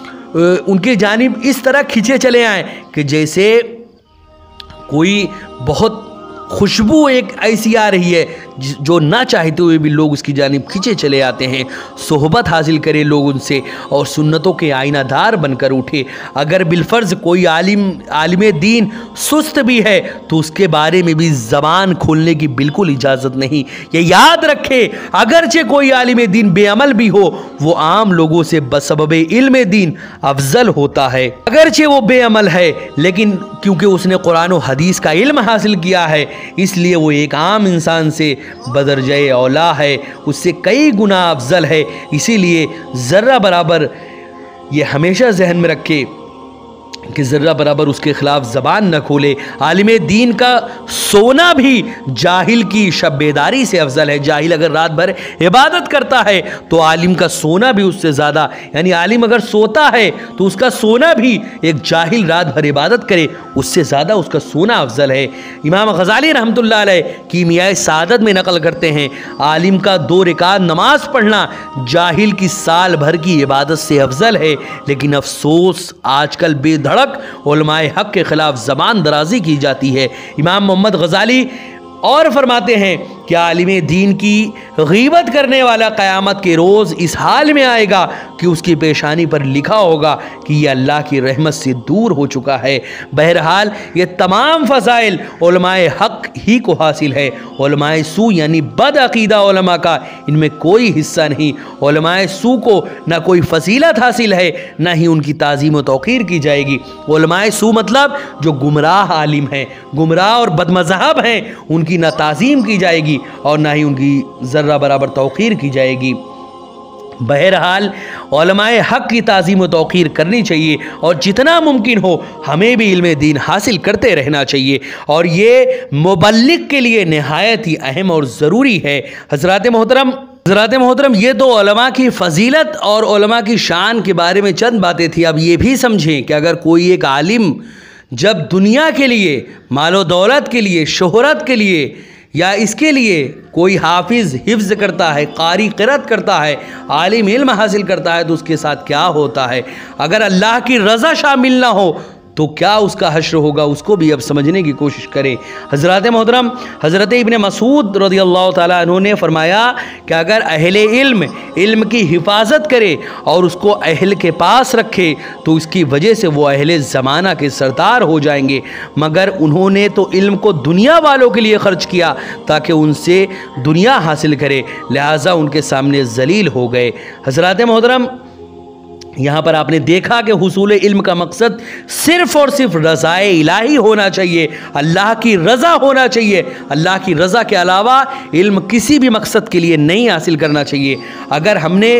Speaker 1: उनकी जानिब इस तरह खींचे चले आए कि जैसे कोई बहुत खुशबू एक ऐसी आ रही है जो ना चाहते हुए भी लोग उसकी जानिब खींचे चले आते हैं। सोहबत हासिल करें लोग उनसे और सुन्नतों के आईनादार बनकर उठे। अगर बिलफर्ज कोई आलिम आलिम दीन सुस्त भी है तो उसके बारे में भी ज़बान खोलने की बिल्कुल इजाज़त नहीं। ये याद रखे, अगरचे कोई आलिम दीन बेअमल भी हो वो आम लोगों से बसबब इल्म दीन अफजल होता है। अगरचे वो बेअमल है लेकिन क्योंकि उसने कुरान और हदीस का इल्म हासिल किया है इसलिए वो एक आम इंसान से बदरजे औला है, उससे कई गुना अफजल है। इसीलिए ज़र्रा बराबर ये हमेशा जहन में रखे कि ज़र्रा बराबर उसके ख़िलाफ़ ज़बान न खोले। आलिम दीन का सोना भी जाहिल की शब बेदारी से अफजल है। जाहिल अगर रात भर इबादत करता है तो आलिम का सोना भी उससे ज़्यादा, यानी आलिम अगर सोता है तो उसका सोना भी एक जाहिल रात भर इबादत करे उससे ज़्यादा उसका सोना अफजल है। इमाम गज़ाली रहमतुल्लाह अलैह कीमियाए सादत में नकल करते हैं, आलिम का दो रिकात नमाज पढ़ना जाहिल की साल भर की इबादत से अफजल है। लेकिन अफसोस आजकल बेधड़क उलमाए हक के खिलाफ ज़बान दराजी की जाती है। इमाम मोहम्मद गज़ाली और फरमाते हैं कि आलिम दीन की गीबत करने वाला क़यामत के रोज़ इस हाल में आएगा कि उसकी पेशानी पर लिखा होगा कि यह अल्लाह की रहमत से दूर हो चुका है। बहरहाल ये तमाम फ़ज़ाइल उलमाए हक ही को हासिल है। उलमाए सू यानी बद अक़ीदा उलमा का इनमें कोई हिस्सा नहीं। उलमाए सू को ना कोई फजीलत हासिल है, ना ही उनकी ताज़ीम व तौक़ीर की जाएगी। उलमाए सू मतलब जो गुमराह आलिम हैं, गुमराह और बदमज़हब हैं, उनकी ना ताज़ीम की जाएगी और ना ही उनकी ज़र्रा बराबर तौक़ीर की जाएगी। बहरहाल उलमाए हक़ की ताज़ीम व तौक़ीर करनी चाहिए और जितना मुमकिन हो हमें भी इल्म दीन हासिल करते रहना चाहिए, और ये मुबल्लिग के लिए नहायत ही अहम और ज़रूरी है। हज़रात मोहतरम हज़रात मोहतरम ये तो उलमा की फ़जीलत और उलमा की शान के बारे में चंद बातें थी। अब ये भी समझें कि अगर कोई एक आलिम जब दुनिया के लिए, मालो दौलत के लिए, शोहरत के लिए या इसके लिए कोई हाफिज़ हिफ्ज़ करता है, कारी क़िरात करता है, आलिम इल्म हासिल करता है, तो उसके साथ क्या होता है। अगर अल्लाह की रज़ा शामिल ना हो तो क्या उसका हश्र होगा, उसको भी अब समझने की कोशिश करें। हज़रत मोहतरम हज़रत इब्ने मसूद रज़ियल्लाहु ताला अन्हु ने फरमाया कि अगर अहले इल्म इल्म की हिफाजत करे और उसको अहल के पास रखे तो इसकी वजह से वो अहले ज़माना के सरदार हो जाएंगे। मगर उन्होंने तो इल्म को दुनिया वालों के लिए ख़र्च किया ताकि उनसे दुनिया हासिल करे, लिहाजा उनके सामने ज़लील हो गए। हज़रत मोहतरम यहाँ पर आपने देखा कि हुसूल इल्म का मकसद सिर्फ़ और सिर्फ रज़ाए इलाही होना चाहिए, अल्लाह की रज़ा होना चाहिए। अल्लाह की रज़ा के अलावा इल्म किसी भी मकसद के लिए नहीं हासिल करना चाहिए। अगर हमने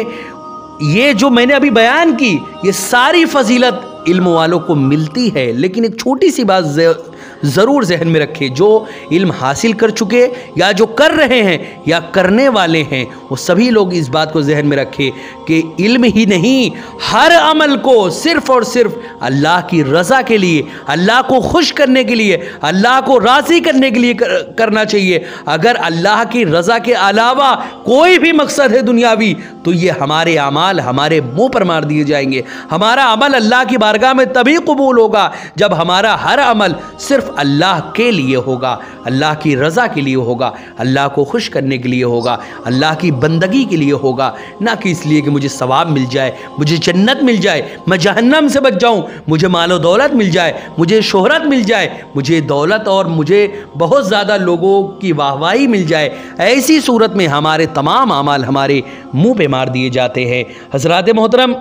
Speaker 1: ये जो मैंने अभी बयान की ये सारी फजीलत इल्म वालों को मिलती है, लेकिन एक छोटी सी बात ज़रूर जहन में रखें, जो इल्म हासिल कर चुके या जो कर रहे हैं या करने वाले हैं वो सभी लोग इस बात को जहन में रखें कि इल्म ही नहीं, हर अमल को सिर्फ़ और सिर्फ अल्लाह की रज़ा के लिए, अल्लाह को खुश करने के लिए, अल्लाह को राज़ी करने के लिए कर, करना चाहिए। अगर अल्लाह की रज़ा के अलावा कोई भी मकसद है दुनियावी तो ये हमारे अमाल हमारे मुँह पर मार दिए जाएंगे। हमारा अमल अल्लाह की बारगाह में तभी कबूल होगा जब हमारा हर अमल सिर्फ अल्लाह के लिए होगा, अल्लाह की रज़ा के लिए होगा, अल्लाह को खुश करने के लिए होगा, अल्लाह की बंदगी के लिए होगा, ना कि इसलिए कि मुझे सवाब मिल जाए, मुझे जन्नत मिल जाए, मैं जहन्नम से बच जाऊं, मुझे मालो दौलत मिल जाए, मुझे शोहरत मिल जाए, मुझे दौलत और मुझे बहुत ज़्यादा लोगों की वाहवाही मिल जाए। ऐसी सूरत में हमारे तमाम अमाल हमारे मुँह पे मार दिए जाते हैं। हज़रात मोहतरम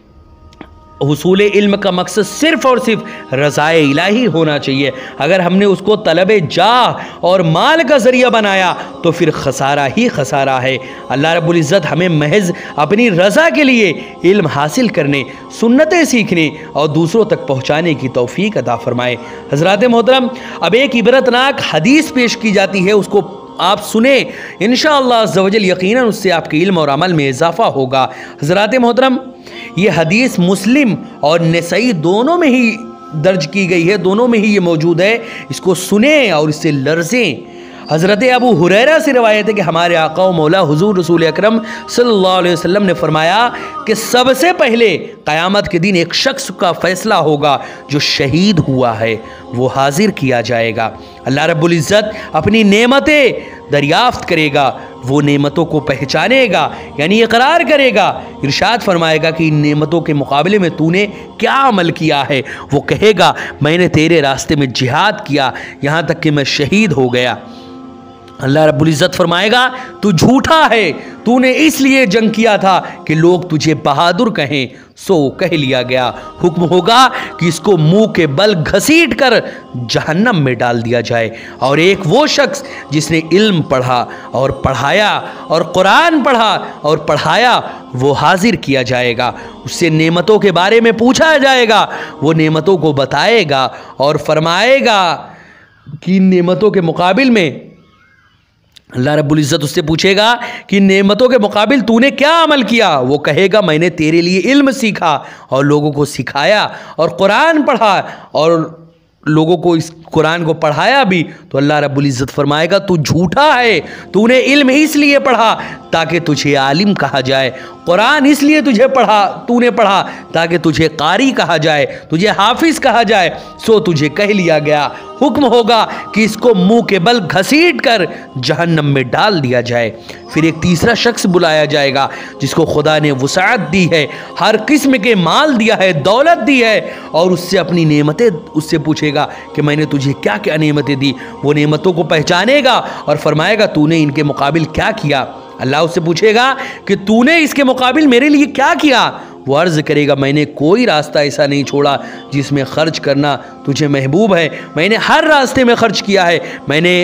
Speaker 1: हुसूल इल्म का मकसद सिर्फ़ और सिर्फ रज़ाए इलाही होना चाहिए। अगर हमने उसको तलबे जाह और माल का ज़रिया बनाया तो फिर खसारा ही खसारा है। अल्लाह रब्बुल इज़्ज़त हमें महज अपनी रज़ा के लिए इल्म हासिल करने, सुन्नतें सीखने और दूसरों तक पहुँचाने की तौफ़ीक अता फ़रमाए। हज़रात मोहतरम अब एक इबरतनाक हदीस पेश की जाती है, उसको आप सुने, इंशाअल्लाह अज़्ज़ व जल यकीनन उससे आपके इल्म और अमल में इजाफ़ा होगा। हज़रात मोहतरम ये हदीस मुस्लिम और नसई दोनों में ही दर्ज की गई है, दोनों में ही ये मौजूद है, इसको सुने और इससे लर्ज़ें। हज़रत अबू हुरैरा से रवायत है कि हमारे आका व मौला हुज़ूर रसूल अकरम सल्लल्लाहु अलैहि वसल्लम ने फरमाया कि सबसे पहले क़यामत के दिन एक शख्स का फ़ैसला होगा जो शहीद हुआ है, वो हाजिर किया जाएगा। अल्लाह रब्बुल इज़्ज़त अपनी नेमतें दरियाफ़्त करेगा, वो नेमतों को पहचानेगा यानी इकरार करेगा, इरशाद फरमाएगा कि इन नेमतों के मुकाबले में तूने क्या अमल किया है। वो कहेगा मैंने तेरे रास्ते में जिहाद किया, यहाँ तक कि मैं शहीद हो गया। अल्लाह रब्बुल इज़्ज़त फरमाएगा तू झूठा है, तूने इसलिए जंग किया था कि लोग तुझे बहादुर कहें, सो कह लिया गया। हुक्म होगा कि इसको मुंह के बल घसीट कर जहन्नम में डाल दिया जाए। और एक वो शख्स जिसने इल्म पढ़ा और पढ़ाया और कुरान पढ़ा और पढ़ाया, वो हाजिर किया जाएगा, उससे नेमतों के बारे में पूछा जाएगा, वो नेमतों को बताएगा और फरमाएगा कि नेमतों के मुकाबिल में अल्लाह रब्बुल इज़्ज़त उससे पूछेगा कि नेमतों के मुकाबिल तूने क्या अमल किया। वो कहेगा मैंने तेरे लिए इल्म सीखा और लोगों को सिखाया और कुरान पढ़ा और लोगों को इस कुरान को पढ़ाया भी। तो अल्लाह रब्बुल इज़्ज़त फरमाएगा तू झूठा है, तूने इल्म इसलिए पढ़ा ताकि तुझे आलिम कहा जाए, कुरान इसलिए तुझे पढ़ा तूने पढ़ा ताकि तुझे कारी कहा जाए, तुझे हाफिज़ कहा जाए, सो तुझे कह लिया गया। हुक्म होगा कि इसको मुंह के बल घसीट कर जहन्नम में डाल दिया जाए। फिर एक तीसरा शख्स बुलाया जाएगा जिसको खुदा ने वसाअत दी है, हर किस्म के माल दिया है, दौलत दी है, और उससे अपनी नेमतें उससे पूछेगा कि मैंने तुझे क्या क्या नेमतें दी। वो नेमतों को पहचानेगा और फरमाएगा तूने इनके मुकाबिल क्या किया। अल्लाह उससे पूछेगा कि तूने इसके मुकाबिल मेरे लिए क्या किया। वो अर्ज़ करेगा मैंने कोई रास्ता ऐसा नहीं छोड़ा जिसमें ख़र्च करना तुझे महबूब है, मैंने हर रास्ते में ख़र्च किया है। मैंने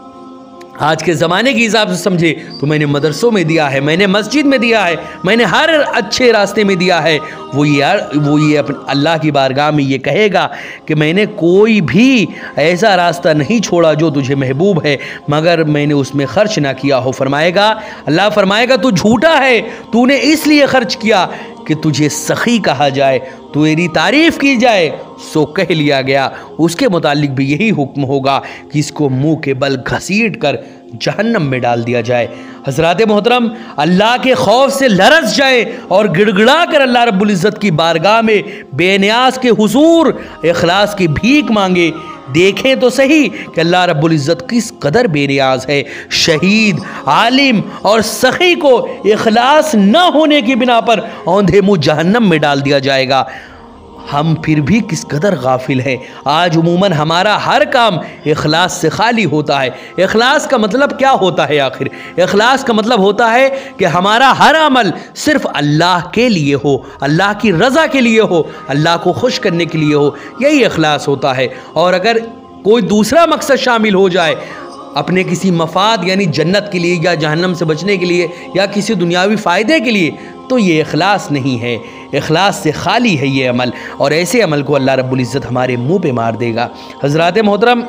Speaker 1: आज के ज़माने के हिसाब से समझे तो मैंने मदरसों में दिया है, मैंने मस्जिद में दिया है, मैंने हर अच्छे रास्ते में दिया है। वो यार वो ये अपने अल्लाह की बारगाह में ये कहेगा कि मैंने कोई भी ऐसा रास्ता नहीं छोड़ा जो तुझे महबूब है मगर मैंने उसमें ख़र्च ना किया हो। फरमाएगा अल्लाह फरमाएगा तू झूठा है, तूने इसलिए ख़र्च किया कि तुझे सखी कहा जाए, तेरी तारीफ़ की जाए, सो कह लिया गया। उसके मुतालिक भी यही हुक्म होगा कि इसको मुंह के बल घसीट कर जहन्नम में डाल दिया जाए। हज़रात मोहतरम, अल्लाह के खौफ से लरस जाए और गिड़गिड़ा कर अल्लाह रब्बुल इज़्ज़त की बारगाह में बेनियाज के हुजूर इखलास की भीख मांगे। देखें तो सही कि अल्लाह रब्बुल इज़्ज़त किस कदर बेनियाज है। शहीद, आलिम और सखी को इखलास न होने की बिना पर औंधे मुँह जहन्नम में डाल दिया जाएगा। हम फिर भी किस कदर गाफिल हैं। आज उमूमन हमारा हर काम इखलास से खाली होता है। इखलास का मतलब क्या होता है आखिर? इखलास का मतलब होता है कि हमारा हर अमल सिर्फ़ अल्लाह के लिए हो, अल्लाह की रज़ा के लिए हो, अल्लाह को खुश करने के लिए हो, यही इखलास होता है। और अगर कोई दूसरा मकसद शामिल हो जाए अपने किसी मफाद यानी जन्नत के लिए या जहन्नम से बचने के लिए या किसी दुनियावी फ़ायदे के लिए, तो ये इखलास नहीं है। इखलास से खाली है ये अमल, और ऐसे अमल को अल्लाह रब्बुल इज़्ज़त हमारे मुंह पे मार देगा। हज़रात मोहतरम,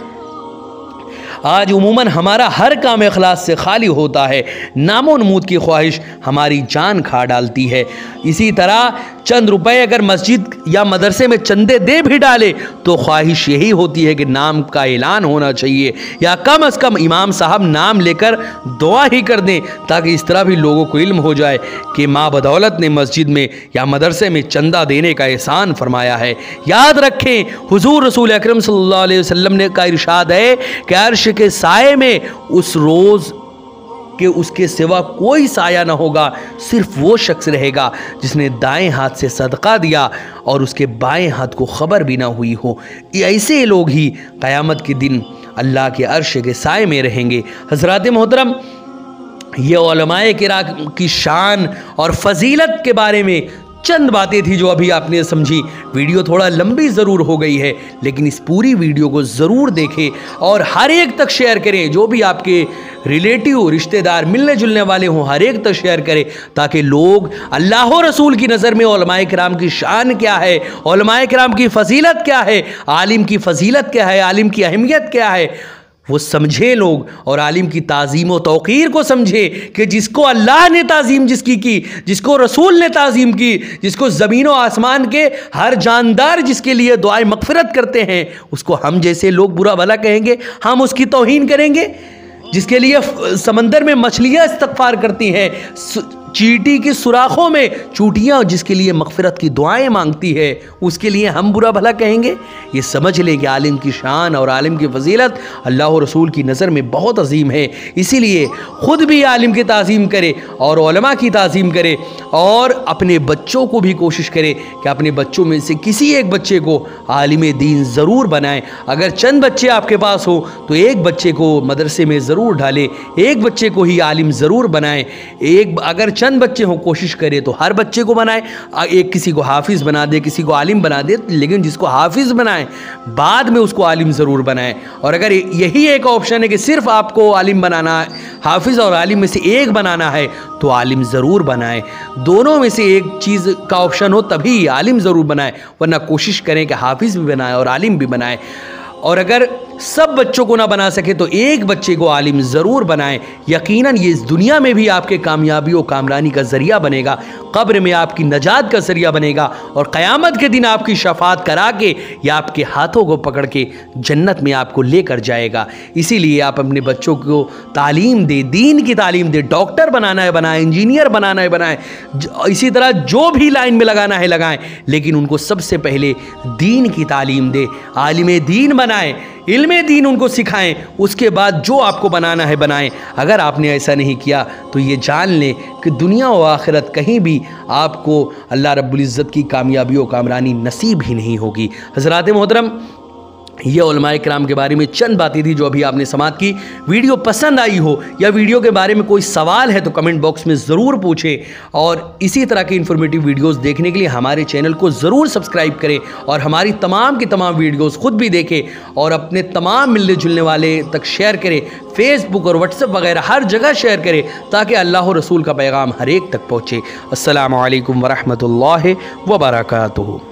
Speaker 1: आज उमूमन हमारा हर काम इखलास से खाली होता है। नामो नमूद की ख्वाहिश हमारी जान खा डालती है। इसी तरह चंद रुपए अगर मस्जिद या मदरसे में चंदे दे भी डाले तो ख्वाहिश यही होती है कि नाम का ऐलान होना चाहिए, या कम अज़ कम इमाम साहब नाम लेकर दुआ ही कर दें, ताकि इस तरह भी लोगों को इल्म हो जाए कि माँ बदौलत ने मस्जिद में या मदरसे में चंदा देने का एहसान फरमाया है। याद रखें, हुजूर रसूल अकरम सल्लल्लाहु अलैहि वसल्लम ने का इरशाद है कि अर्श के साए में उस रोज़ कि उसके सिवा कोई साया ना होगा, सिर्फ वो शख्स रहेगा जिसने दाएं हाथ से सदका दिया और उसके बाएं हाथ को खबर भी ना हुई हो। ऐसे लोग ही क़यामत के दिन अल्लाह के अर्श के साए में रहेंगे। हज़रात मोहतरम, ये उलमाए किराम की शान और फजीलत के बारे में चंद बातें थी जो अभी आपने समझी। वीडियो थोड़ा लंबी ज़रूर हो गई है, लेकिन इस पूरी वीडियो को ज़रूर देखें और हर एक तक शेयर करें। जो भी आपके रिलेटिव, रिश्तेदार, मिलने जुलने वाले हों, हर एक तक शेयर करें, ताकि लोग अल्लाह और रसूल की नज़र में उलमाए किराम की शान क्या है, उलमाए किराम की फजीलत क्या है, आलिम की फजीलत क्या है, आलिम की अहमियत क्या है, वो समझे लोग, और आलिम की ताज़ीम व तौक़ीर को समझे कि जिसको अल्लाह ने ताज़ीम जिसकी की, जिसको रसूल ने ताज़ीम की, जिसको ज़मीन व आसमान के हर जानदार जिसके लिए दुआए मग़फ़िरत करते हैं, उसको हम जैसे लोग बुरा भला कहेंगे, हम उसकी तौहीन करेंगे। जिसके लिए समंदर में मछलियाँ इस्तग़फ़ार करती हैं, चींटी की सुराखों में चूटियाँ जिसके लिए मगफिरत की दुआएं मांगती है, उसके लिए हम बुरा भला कहेंगे? ये समझ ले कि आलिम की शान और आलिम की फजीलत अल्लाह और रसूल की नज़र में बहुत अजीम है। इसीलिए ख़ुद भी आलिम की ताज़ीम करे और उलमा की ताज़ीम करे और अपने बच्चों को भी कोशिश करे कि अपने बच्चों में से किसी एक बच्चे को आलिम दीन ज़रूर बनाएं। अगर चंद बच्चे आपके पास हो तो एक बच्चे को मदरसे में ज़रूर डालें, एक बच्चे को ही आलिम ज़रूर बनाएं। एक अगर चंद बच्चे हों कोशिश करें तो हर बच्चे को बनाएं। एक किसी को हाफिज़ बना दे, किसी को आलिम बना दे, लेकिन जिसको हाफिज़ बनाएं बाद में उसको आलिम ज़रूर बनाएं। और अगर यही एक ऑप्शन है कि सिर्फ आपको आलिम बनाना है, हाफिज़ और आलिम में से एक बनाना है, तो आलिम ज़रूर बनाएं। दोनों में से एक चीज़ का ऑप्शन हो तभी आलिम ज़रूर बनाएं, वरना कोशिश करें कि हाफिज़ भी बनाएं और आलिम भी बनाएं। और अगर सब बच्चों को ना बना सके तो एक बच्चे को आलिम ज़रूर बनाएं। यकीनन ये इस दुनिया में भी आपके कामयाबी और कामरानी का ज़रिया बनेगा, कब्र में आपकी नजात का ज़रिया बनेगा और क़यामत के दिन आपकी शफात करा के या आपके हाथों को पकड़ के जन्नत में आपको लेकर जाएगा। इसीलिए आप अपने बच्चों को तालीम दें, दीन की तालीम दें। डॉक्टर बनाना है बनाएं, इंजीनियर बनाना है बनाएं, इसी तरह जो भी लाइन में लगाना है लगाएं, लेकिन उनको सबसे पहले दीन की तालीम दें, आलिम दीन बनाएं, इल्मे दीन उनको सिखाएं, उसके बाद जो आपको बनाना है बनाएं। अगर आपने ऐसा नहीं किया तो ये जान लें कि दुनिया और आखिरत कहीं भी आपको अल्लाह रब्बुल इज़्ज़त की कामयाबी और कामरानी नसीब ही नहीं होगी। हज़रात मोहतरम, ये उलमाए किराम के बारे में चंद बातें थी जो अभी आपने समाअत की। वीडियो पसंद आई हो या वीडियो के बारे में कोई सवाल है तो कमेंट बॉक्स में ज़रूर पूछें और इसी तरह की इन्फॉर्मेटिव वीडियोस देखने के लिए हमारे चैनल को ज़रूर सब्सक्राइब करें और हमारी तमाम की तमाम वीडियोस खुद भी देखें और अपने तमाम मिलने जुलने वाले तक शेयर करें। फेसबुक और व्हाट्सएप वगैरह हर जगह शेयर करें ताकि अल्लाह और रसूल का पैगाम हर एक तक पहुँचे। अस्सलामु अलैकुम वरहमतुल्लाहि वबरकातुहू।